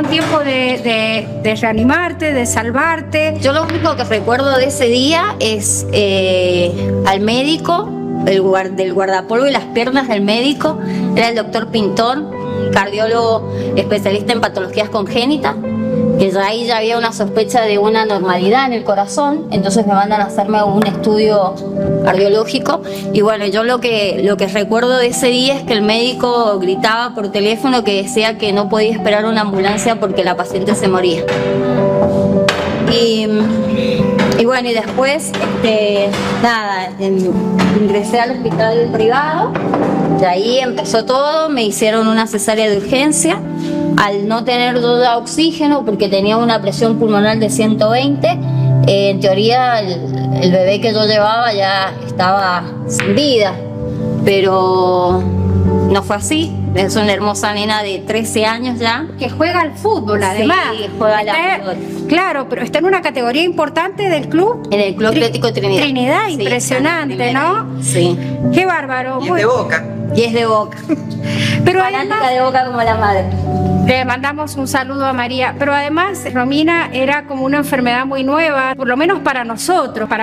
de reanimarte, de salvarte. Yo lo único que recuerdo de ese día es al médico, del guardapolvo y las piernas del médico, era el doctor Pintor, un cardiólogo especialista en patologías congénitas, que ya ahí ya había una sospecha de una anormalidad en el corazón. Entonces me mandan a hacerme un estudio cardiológico. Y bueno, yo lo que recuerdo de ese día es que el médico gritaba por teléfono que decía que no podía esperar una ambulancia porque la paciente se moría. Y bueno, y después, ingresé al hospital privado, de ahí empezó todo, me hicieron una cesárea de urgencia. Al no tener yo ya oxígeno, porque tenía una presión pulmonar de 120, en teoría el bebé que yo llevaba ya estaba sin vida, pero no fue así. Es una hermosa nena de 13 años ya. Que juega al fútbol, además. Sí, juega al fútbol. Claro, pero está en una categoría importante del club. En el Club Atlético Trinidad. Trinidad, sí, impresionante, ¿no? Sí. Qué bárbaro. Y es de Boca. Y es de Boca. Pero fanática además, de Boca como la madre. Le mandamos un saludo a María. Pero además, Romina era como una enfermedad muy nueva, por lo menos para nosotros, para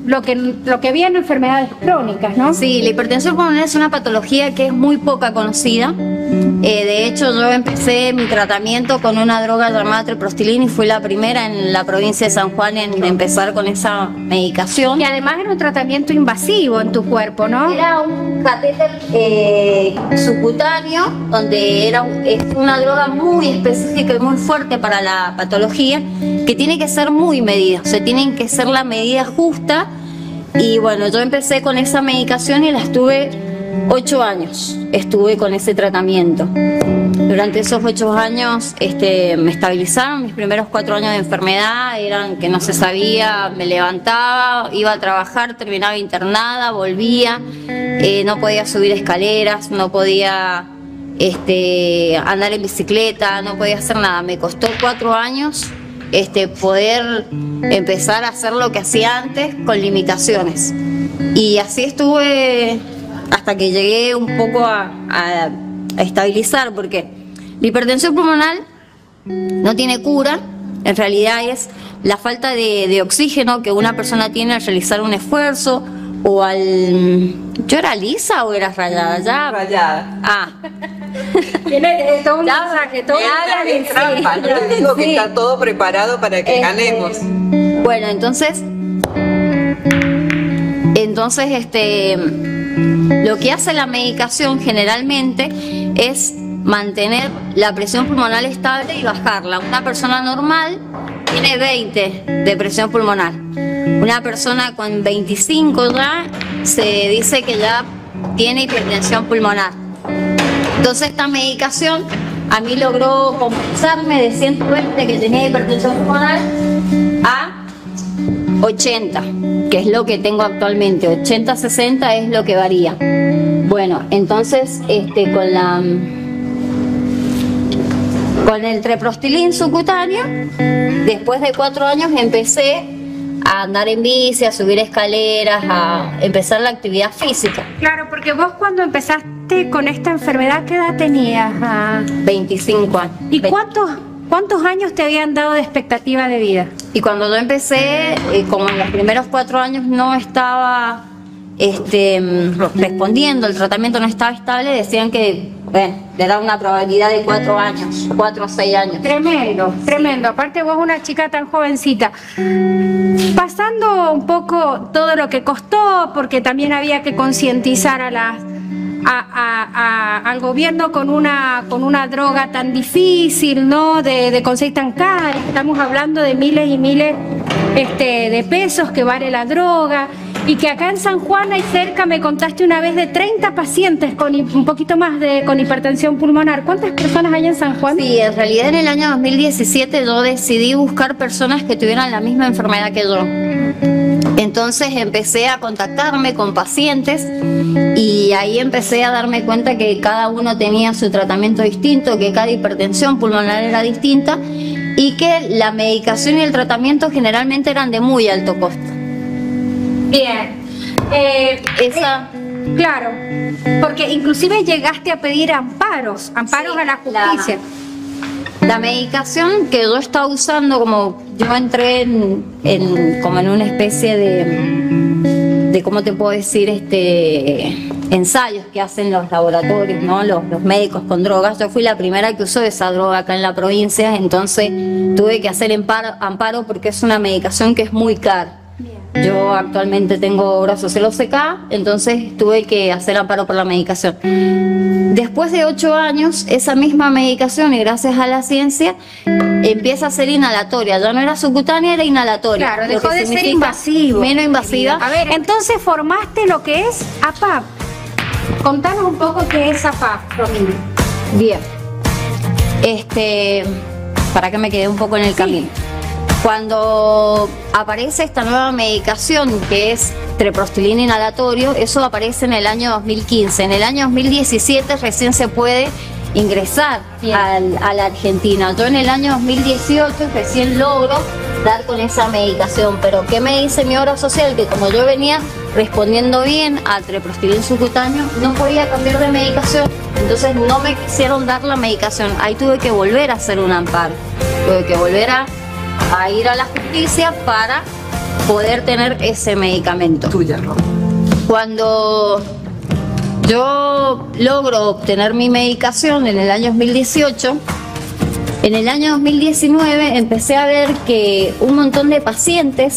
lo que viene enfermedades crónicas, ¿no? Sí, la hipertensión pulmonar es una patología que es muy poca conocida. De hecho, yo empecé mi tratamiento con una droga llamada treprostilina y fui la primera en la provincia de San Juan en empezar con esa medicación. Y además era un tratamiento invasivo en tu cuerpo, ¿no? Era un catéter subcutáneo, donde es una droga muy específica y muy fuerte para la patología, que tiene que ser muy medida, o sea, tienen que ser la medida justa. Y bueno, yo empecé con esa medicación y la estuve 8 años, estuve con ese tratamiento. Durante esos 8 años me estabilizaron. Mis primeros 4 años de enfermedad eran que no se sabía, me levantaba, iba a trabajar, terminaba internada, volvía, no podía subir escaleras, no podía andar en bicicleta, no podía hacer nada. Me costó 4 años poder empezar a hacer lo que hacía antes con limitaciones. Y así estuve hasta que llegué un poco a estabilizar, porque la hipertensión pulmonar no tiene cura, en realidad es la falta de oxígeno que una persona tiene al realizar un esfuerzo o al... ¿Yo era lisa o eras rayada? Ya. Rayada. Ah. Tiene todo un mensaje, todo Es trampa, no te digo que está todo preparado para que ganemos. Bueno, entonces lo que hace la medicación generalmente es mantener la presión pulmonar estable y bajarla. Una persona normal tiene 20 de presión pulmonar. Una persona con 25 ya se dice que ya tiene hipertensión pulmonar. Entonces esta medicación a mí logró compensarme de 120 que tenía hipertensión pulmonar a 80, que es lo que tengo actualmente. 80-60 es lo que varía. Bueno, entonces con el treprostilín subcutáneo, después de 4 años empecé a andar en bici, a subir escaleras, a empezar la actividad física. Claro, porque vos cuando empezaste con esta enfermedad, ¿qué edad tenías? 25 años. ¿Y cuántos años te habían dado de expectativa de vida? Y cuando yo empecé, como en los primeros 4 años no estaba respondiendo, el tratamiento no estaba estable, decían que le da una probabilidad de 4 años, 4 o 6 años. Tremendo, tremendo. Aparte vos una chica tan jovencita. Pasando un poco todo lo que costó, porque también había que concientizar al gobierno con una droga tan difícil, ¿no? De conseguir tan cara. Estamos hablando de miles y miles de pesos que vale la droga. Y que acá en San Juan hay cerca, me contaste una vez, de 30 pacientes con un poquito más con hipertensión pulmonar. ¿Cuántas personas hay en San Juan? Sí, en realidad en el año 2017 yo decidí buscar personas que tuvieran la misma enfermedad que yo. Entonces empecé a contactarme con pacientes y ahí empecé a darme cuenta que cada uno tenía su tratamiento distinto, que cada hipertensión pulmonar era distinta y que la medicación y el tratamiento generalmente eran de muy alto costo. Bien. Claro, porque inclusive llegaste a pedir amparos sí, a la justicia. La medicación que yo estaba usando, como yo entré como en una especie de ¿cómo te puedo decir? Ensayos que hacen los laboratorios, ¿no? Los médicos con drogas. Yo fui la primera que usó esa droga acá en la provincia, entonces tuve que hacer amparo porque es una medicación que es muy cara. Yo actualmente tengo obra social OCK, entonces tuve que hacer amparo por la medicación. Después de 8 años, esa misma medicación, y gracias a la ciencia, empieza a ser inhalatoria. Ya no era subcutánea, era inhalatoria. Claro, dejó de ser invasivo. Menos invasiva. A ver, entonces formaste lo que es APAP. Contanos un poco qué es APAP, Romina. Bien. Para que me quede un poco en el camino. Cuando aparece esta nueva medicación que es treprostilina inhalatorio, eso aparece en el año 2015. En el año 2017 recién se puede ingresar a la Argentina. Yo en el año 2018 recién logro dar con esa medicación. Pero ¿qué me dice mi obra social? Que como yo venía respondiendo bien al treprostilina subcutáneo, no podía cambiar de medicación. Entonces no me quisieron dar la medicación. Ahí tuve que volver a hacer un amparo. Tuve que volver a ir a la justicia para poder tener ese medicamento. Tuya, Ro. Cuando yo logro obtener mi medicación en el año 2018, en el año 2019 empecé a ver que un montón de pacientes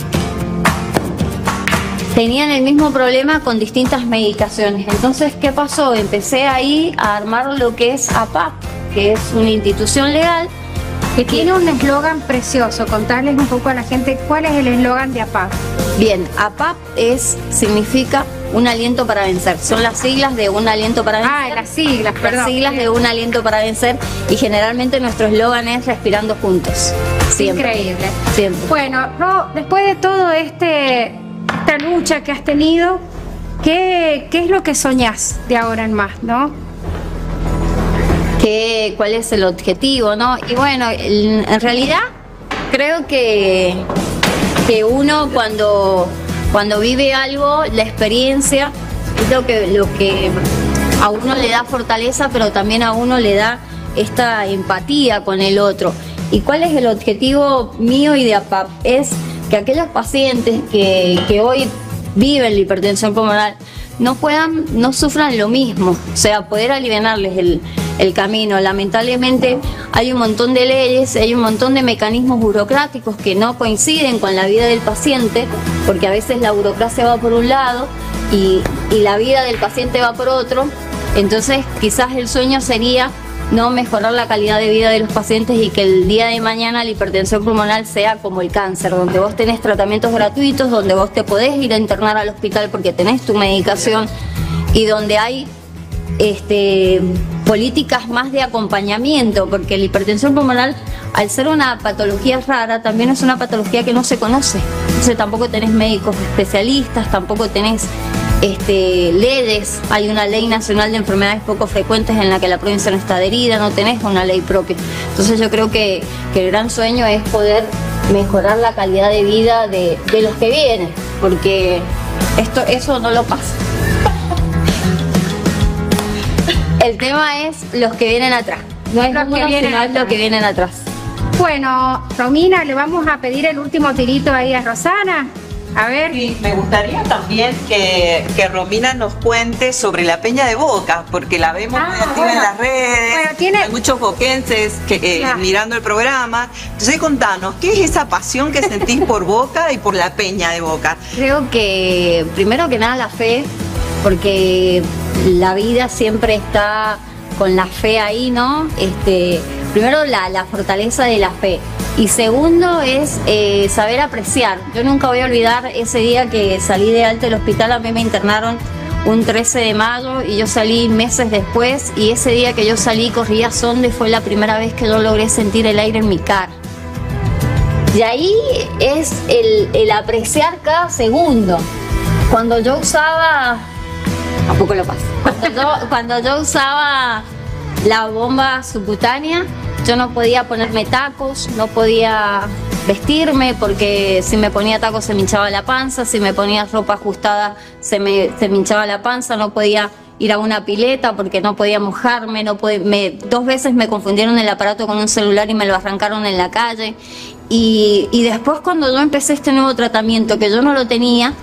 tenían el mismo problema con distintas medicaciones. Entonces, ¿qué pasó? Empecé ahí a armar lo que es APAP, que es una institución legal Que tiene un eslogan precioso. Contarles un poco a la gente cuál es el eslogan de APAP. Bien, APAP significa un aliento para vencer. Son las siglas de un aliento para vencer. Ah, las siglas, perdón. Las siglas de un aliento para vencer. Y generalmente nuestro eslogan es respirando juntos. Siempre. Increíble. Siempre. Bueno, Ro, después de todo esta lucha que has tenido, ¿qué es lo que soñás de ahora en más, no? ¿Cuál es el objetivo, no? Y bueno, en realidad creo que uno cuando vive algo, la experiencia es lo que a uno le da fortaleza, pero también a uno le da esta empatía con el otro. ¿Y cuál es el objetivo mío y de APAP? Es que aquellos pacientes que hoy viven la hipertensión pulmonar no sufran lo mismo, o sea, poder aliviarles el camino. Lamentablemente hay un montón de leyes, hay un montón de mecanismos burocráticos que no coinciden con la vida del paciente, porque a veces la burocracia va por un lado y la vida del paciente va por otro. Entonces quizás el sueño sería no mejorar la calidad de vida de los pacientes y que el día de mañana la hipertensión pulmonar sea como el cáncer, donde vos tenés tratamientos gratuitos, donde vos te podés ir a internar al hospital porque tenés tu medicación y donde hay políticas más de acompañamiento, porque la hipertensión pulmonar, al ser una patología rara, también es una patología que no se conoce. Entonces tampoco tenés médicos especialistas, tampoco tenés leyes. Hay una ley nacional de enfermedades poco frecuentes en la que la provincia no está adherida, no tenés una ley propia. Entonces yo creo que el gran sueño es poder mejorar la calidad de vida de los que vienen, porque eso no lo pasa. El tema es los que vienen atrás, no es Los que vienen sino atrás. los que vienen atrás. Bueno, Romina, le vamos a pedir el último tirito ahí a Rosana. A ver. Sí, me gustaría también que Romina nos cuente sobre la Peña de Boca, porque la vemos muy activa en las redes, hay muchos boquenses mirando el programa. Entonces contanos, ¿qué es esa pasión que sentís por Boca y por la Peña de Boca? Creo que primero que nada la fe, porque la vida siempre está con la fe ahí, ¿no? Primero la fortaleza de la fe. Y segundo es saber apreciar. Yo nunca voy a olvidar ese día que salí de alta del hospital. A mí me internaron un 13 de mayo y yo salí meses después. Y ese día que yo salí, corrí a Sonde, fue la primera vez que yo logré sentir el aire en mi cara. Y ahí es el apreciar cada segundo. Cuando yo usaba... Tampoco lo pasa. Cuando yo usaba la bomba subcutánea, yo no podía ponerme tacos, no podía vestirme porque si me ponía tacos se me hinchaba la panza, si me ponía ropa ajustada se me hinchaba la panza, no podía ir a una pileta porque no podía mojarme, 2 veces me confundieron el aparato con un celular y me lo arrancaron en la calle. Y después cuando yo empecé este nuevo tratamiento que yo no lo tenía,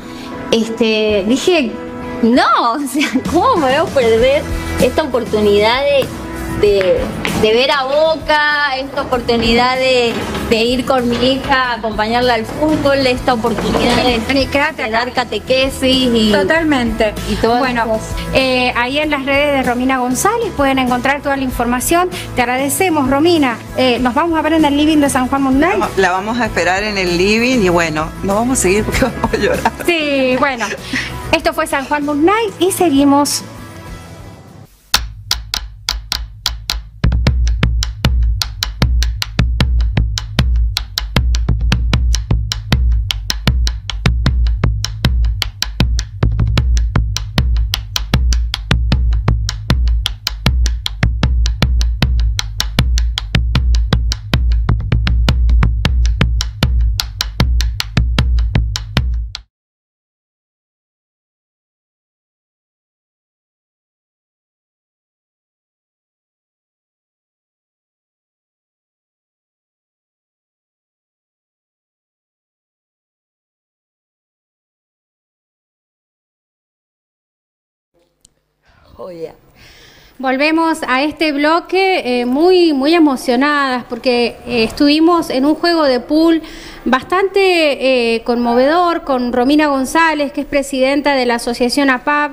dije, no, o sea, ¿cómo me voy a perder esta oportunidad de ver a Boca, esta oportunidad de ir con mi hija a acompañarla al fútbol, esta oportunidad de dar catequesis y Totalmente. Y todas bueno, las cosas. Ahí en las redes de Romina González pueden encontrar toda la información. Te agradecemos, Romina. Nos vamos a ver en el living de San Juan Munday. La vamos a esperar en el living y bueno, no vamos a seguir porque vamos a llorar. Sí, bueno. Esto fue San Juan Moon Night y seguimos. Oh, yeah. Volvemos a este bloque muy emocionadas porque estuvimos en un juego de pool bastante conmovedor con Romina González, que es presidenta de la asociación APAB,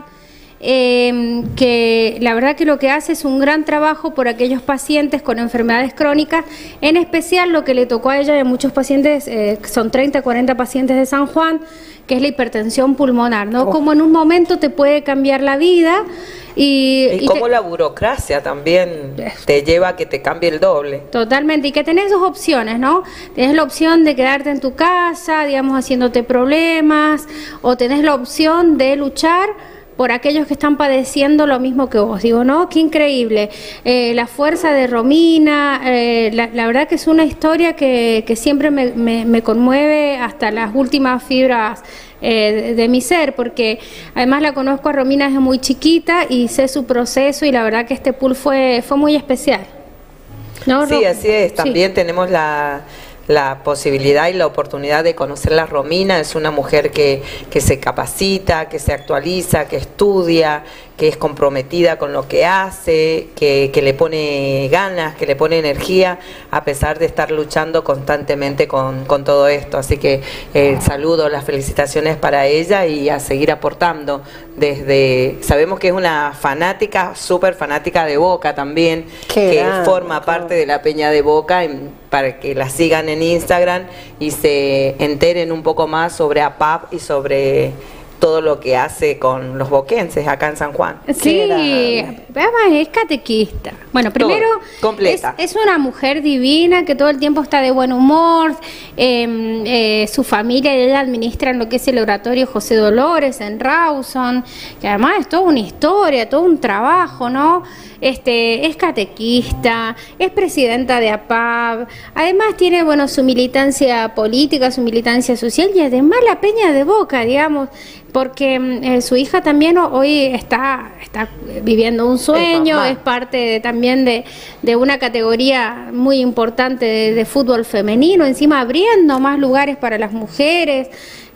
que la verdad que lo que hace es un gran trabajo por aquellos pacientes con enfermedades crónicas, en especial lo que le tocó a ella de muchos pacientes, son 30, 40 pacientes de San Juan, que es la hipertensión pulmonar, ¿no? Como en un momento te puede cambiar la vida y como la burocracia también te lleva a que te cambie el doble. Totalmente, y que tenés dos opciones, ¿no? Tenés la opción de quedarte en tu casa, digamos, haciéndote problemas, o tenés la opción de luchar por aquellos que están padeciendo lo mismo que vos. Digo, ¿no? Qué increíble. La fuerza de Romina, la verdad que es una historia que siempre me conmueve hasta las últimas fibras de mi ser, porque además la conozco a Romina desde muy chiquita y sé su proceso, y la verdad que este pool fue muy especial, ¿no? Sí, así es. También tenemos la posibilidad y la oportunidad de conocerla a Romina. Es una mujer que se capacita, que se actualiza, que estudia, que es comprometida con lo que hace, que le pone ganas, que le pone energía, a pesar de estar luchando constantemente con todo esto. Así que el saludo, las felicitaciones para ella, y a seguir aportando. Sabemos que es una fanática, súper fanática de Boca también, que forma parte de la Peña de Boca, para que la sigan en Instagram y se enteren un poco más sobre APAB y sobre todo lo que hace con los boquenses acá en San Juan. Sí, además es catequista. Bueno, primero, completa. Es una mujer divina que todo el tiempo está de buen humor. Su familia y ella administran lo que es el oratorio José Dolores en Rawson, que además es toda una historia, todo un trabajo, ¿no? Es catequista, es presidenta de APAB, además tiene, bueno, su militancia política, su militancia social, y además la Peña de Boca, digamos, porque su hija también hoy está viviendo un sueño, es parte también de una categoría muy importante de fútbol femenino, encima abriendo más lugares para las mujeres,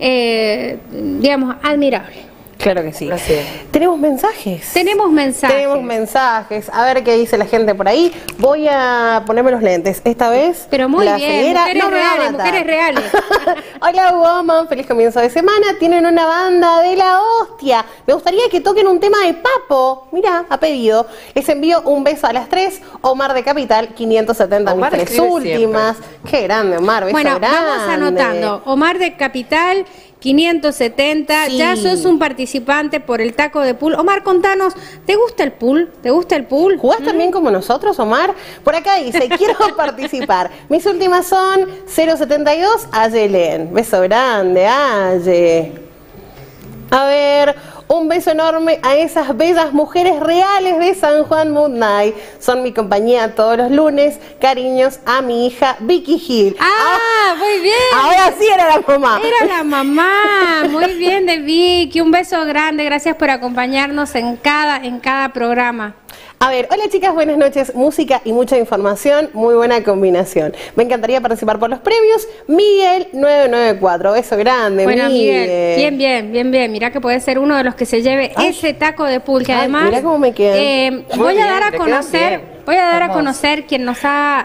digamos, admirable. Claro que sí. Gracias. ¿Tenemos mensajes? Tenemos mensajes. Tenemos mensajes. A ver qué dice la gente por ahí. Voy a ponerme los lentes. Esta vez. Pero muy la bien, ceguera mujeres no me va a reales, matar. mujeres reales. Hola, woman. Feliz comienzo de semana. Tienen una banda de la hostia. Me gustaría que toquen un tema de Papo. Mira, ha pedido. Les envío un beso a las 3. Omar de Capital, 570. Omar mis 3 últimas. siempre. Qué grande, Omar. Beso Bueno, grande. vamos anotando. Omar de Capital, 570, Sí. ya sos un participante por el taco de pool. Omar, contanos, ¿te gusta el pool? ¿Te gusta el pool? ¿Jugás también como nosotros, Omar? Por acá dice, quiero participar. Mis últimas son 072, Ayelen. Beso grande, Aye. A ver, un beso enorme a esas bellas mujeres reales de San Juan Mood Night. Son mi compañía todos los lunes. Cariños a mi hija Vicky Gil. Ah, muy bien. Ahora sí era la mamá. Era la mamá, muy bien de Vicky, un beso grande, gracias por acompañarnos en cada programa. A ver, hola chicas, buenas noches. Música y mucha información, muy buena combinación. Me encantaría participar por los premios. Miguel 994, beso grande, Bueno, Miguel. bien. Mirá que puede ser uno de los que se lleve ese taco de pool, que además mirá cómo me quedan. voy a dar a te quedan conocer. bien. Voy a dar a Hermoso. conocer quien nos ha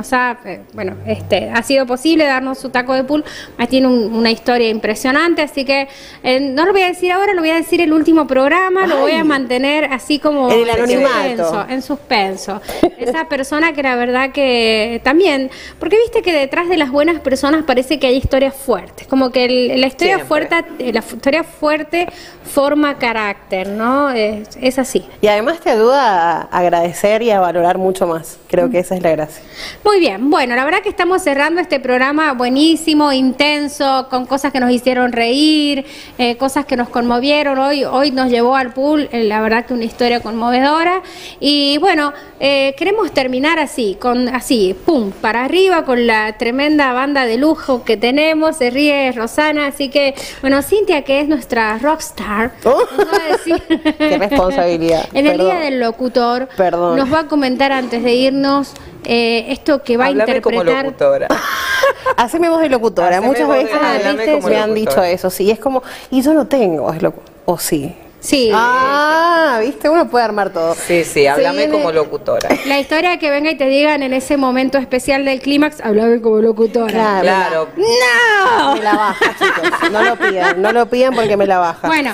ha sido posible darnos su taco de pool. Tiene una historia impresionante, así que no lo voy a decir ahora, lo voy a decir el último programa, lo voy a mantener así como En el anonimato. en suspenso. Esa persona que la verdad que también, porque viste que detrás de las buenas personas parece que hay historias fuertes, como que la historia fuerte forma carácter, ¿no? Es así. Y además te ayuda a agradecer y a valorar mucho más. Creo que esa es la gracia. Muy bien, bueno, la verdad que estamos cerrando este programa buenísimo, intenso, con cosas que nos hicieron reír, cosas que nos conmovieron. Hoy nos llevó al pool, la verdad que una historia conmovedora. Y bueno, queremos terminar así, pum, para arriba, con la tremenda banda de lujo que tenemos. Se ríe Rosana, así que, bueno, Cintia, que es nuestra rockstar, nos va a decir... Qué responsabilidad. En el Perdón. Día del Locutor, Perdón. nos va a comentar antes de irnos esto que va a Háblame como interpretar. locutora. Haceme voz de locutora. Haceme Muchas voz de- veces háblame como me han locutora. dicho eso, sí. Es como, y yo no tengo voz de locutora. O sí. Sí. Ah, viste, uno puede armar todo. Sí, sí, háblame viene- como locutora. La historia que venga y te digan en ese momento especial del clímax, háblame como locutora. Claro. ¡No! Me la baja, chicos. No lo pidan porque me la baja. Bueno,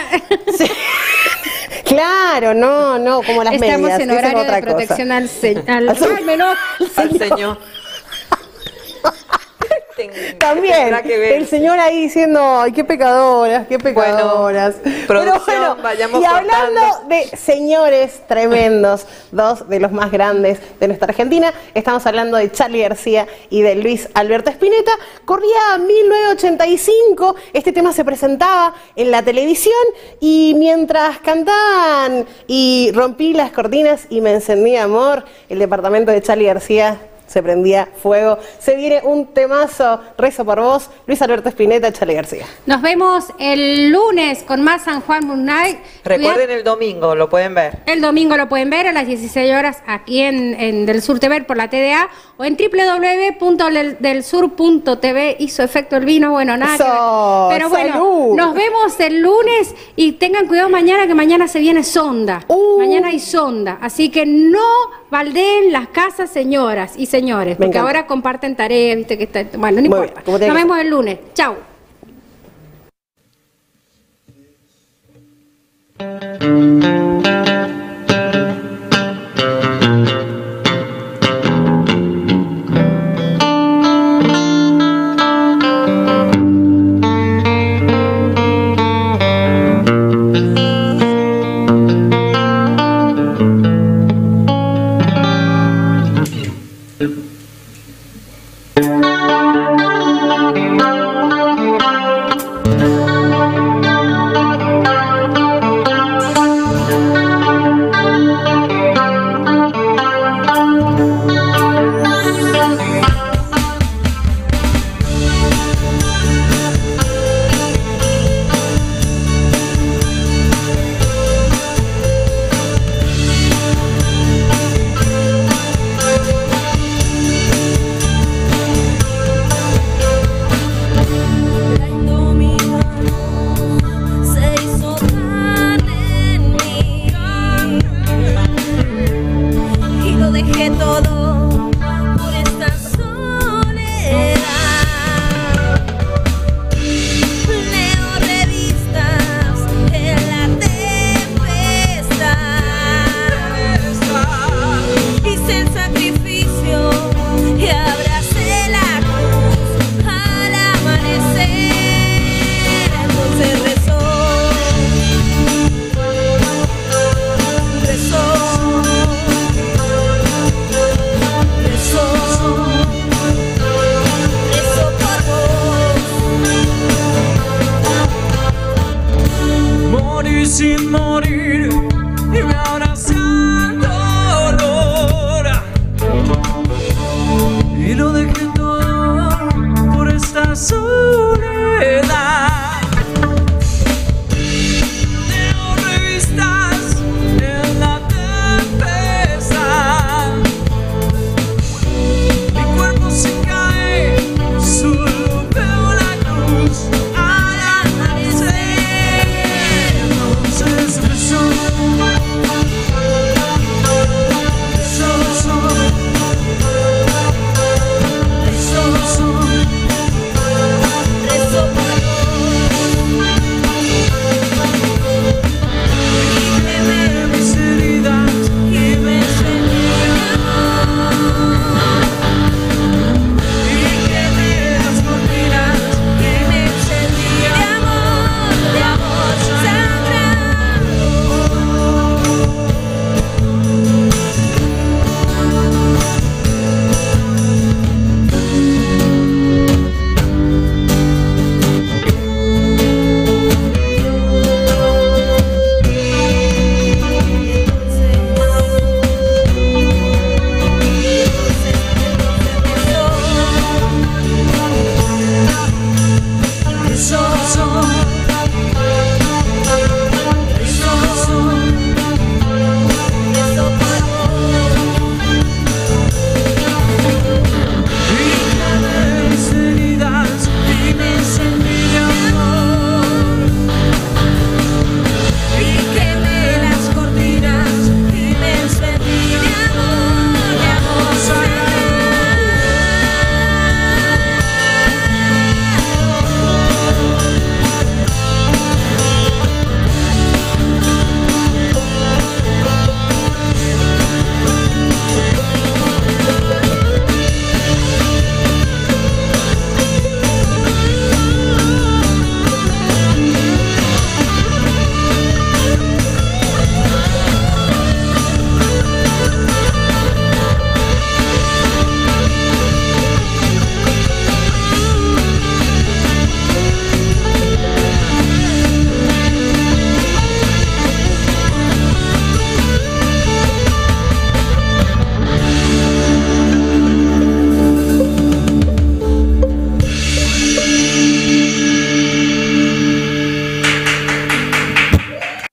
Claro, no, como las estamos medias. en esa es horario otra de protección cosa. al Al Ay, me lo- Al señor. También, Tendrá que ver. el señor ahí diciendo, ay, qué pecadoras, qué pecadoras. producción, vayamos y hablando cortando. de señores tremendos, dos de los más grandes de nuestra Argentina, estamos hablando de Charly García y de Luis Alberto Spinetta. Corría 1985, este tema se presentaba en la televisión y mientras cantaban y rompí las cortinas y me encendí de amor, el departamento de Charly García se prendía fuego. Se viene un temazo, rezo por vos, Luis Alberto Spinetta, Charly García. Nos vemos el lunes con más San Juan Moon Night. Recuerden el domingo, lo pueden ver. El domingo lo pueden ver a las 16 horas aquí en Del Sur TV por la TDA o en www.delsur.tv. Hizo efecto el vino, bueno, nada Eso, que ver. Pero bueno, salud. nos vemos el lunes y tengan cuidado mañana, que mañana se viene sonda. Mañana hay sonda, así que no baldeen las casas, señoras y señores, porque encanta. ahora comparten tareas, viste que está, bueno, no Muy importa. bien, como tiene Nos que vemos el lunes. Chau. Thank you.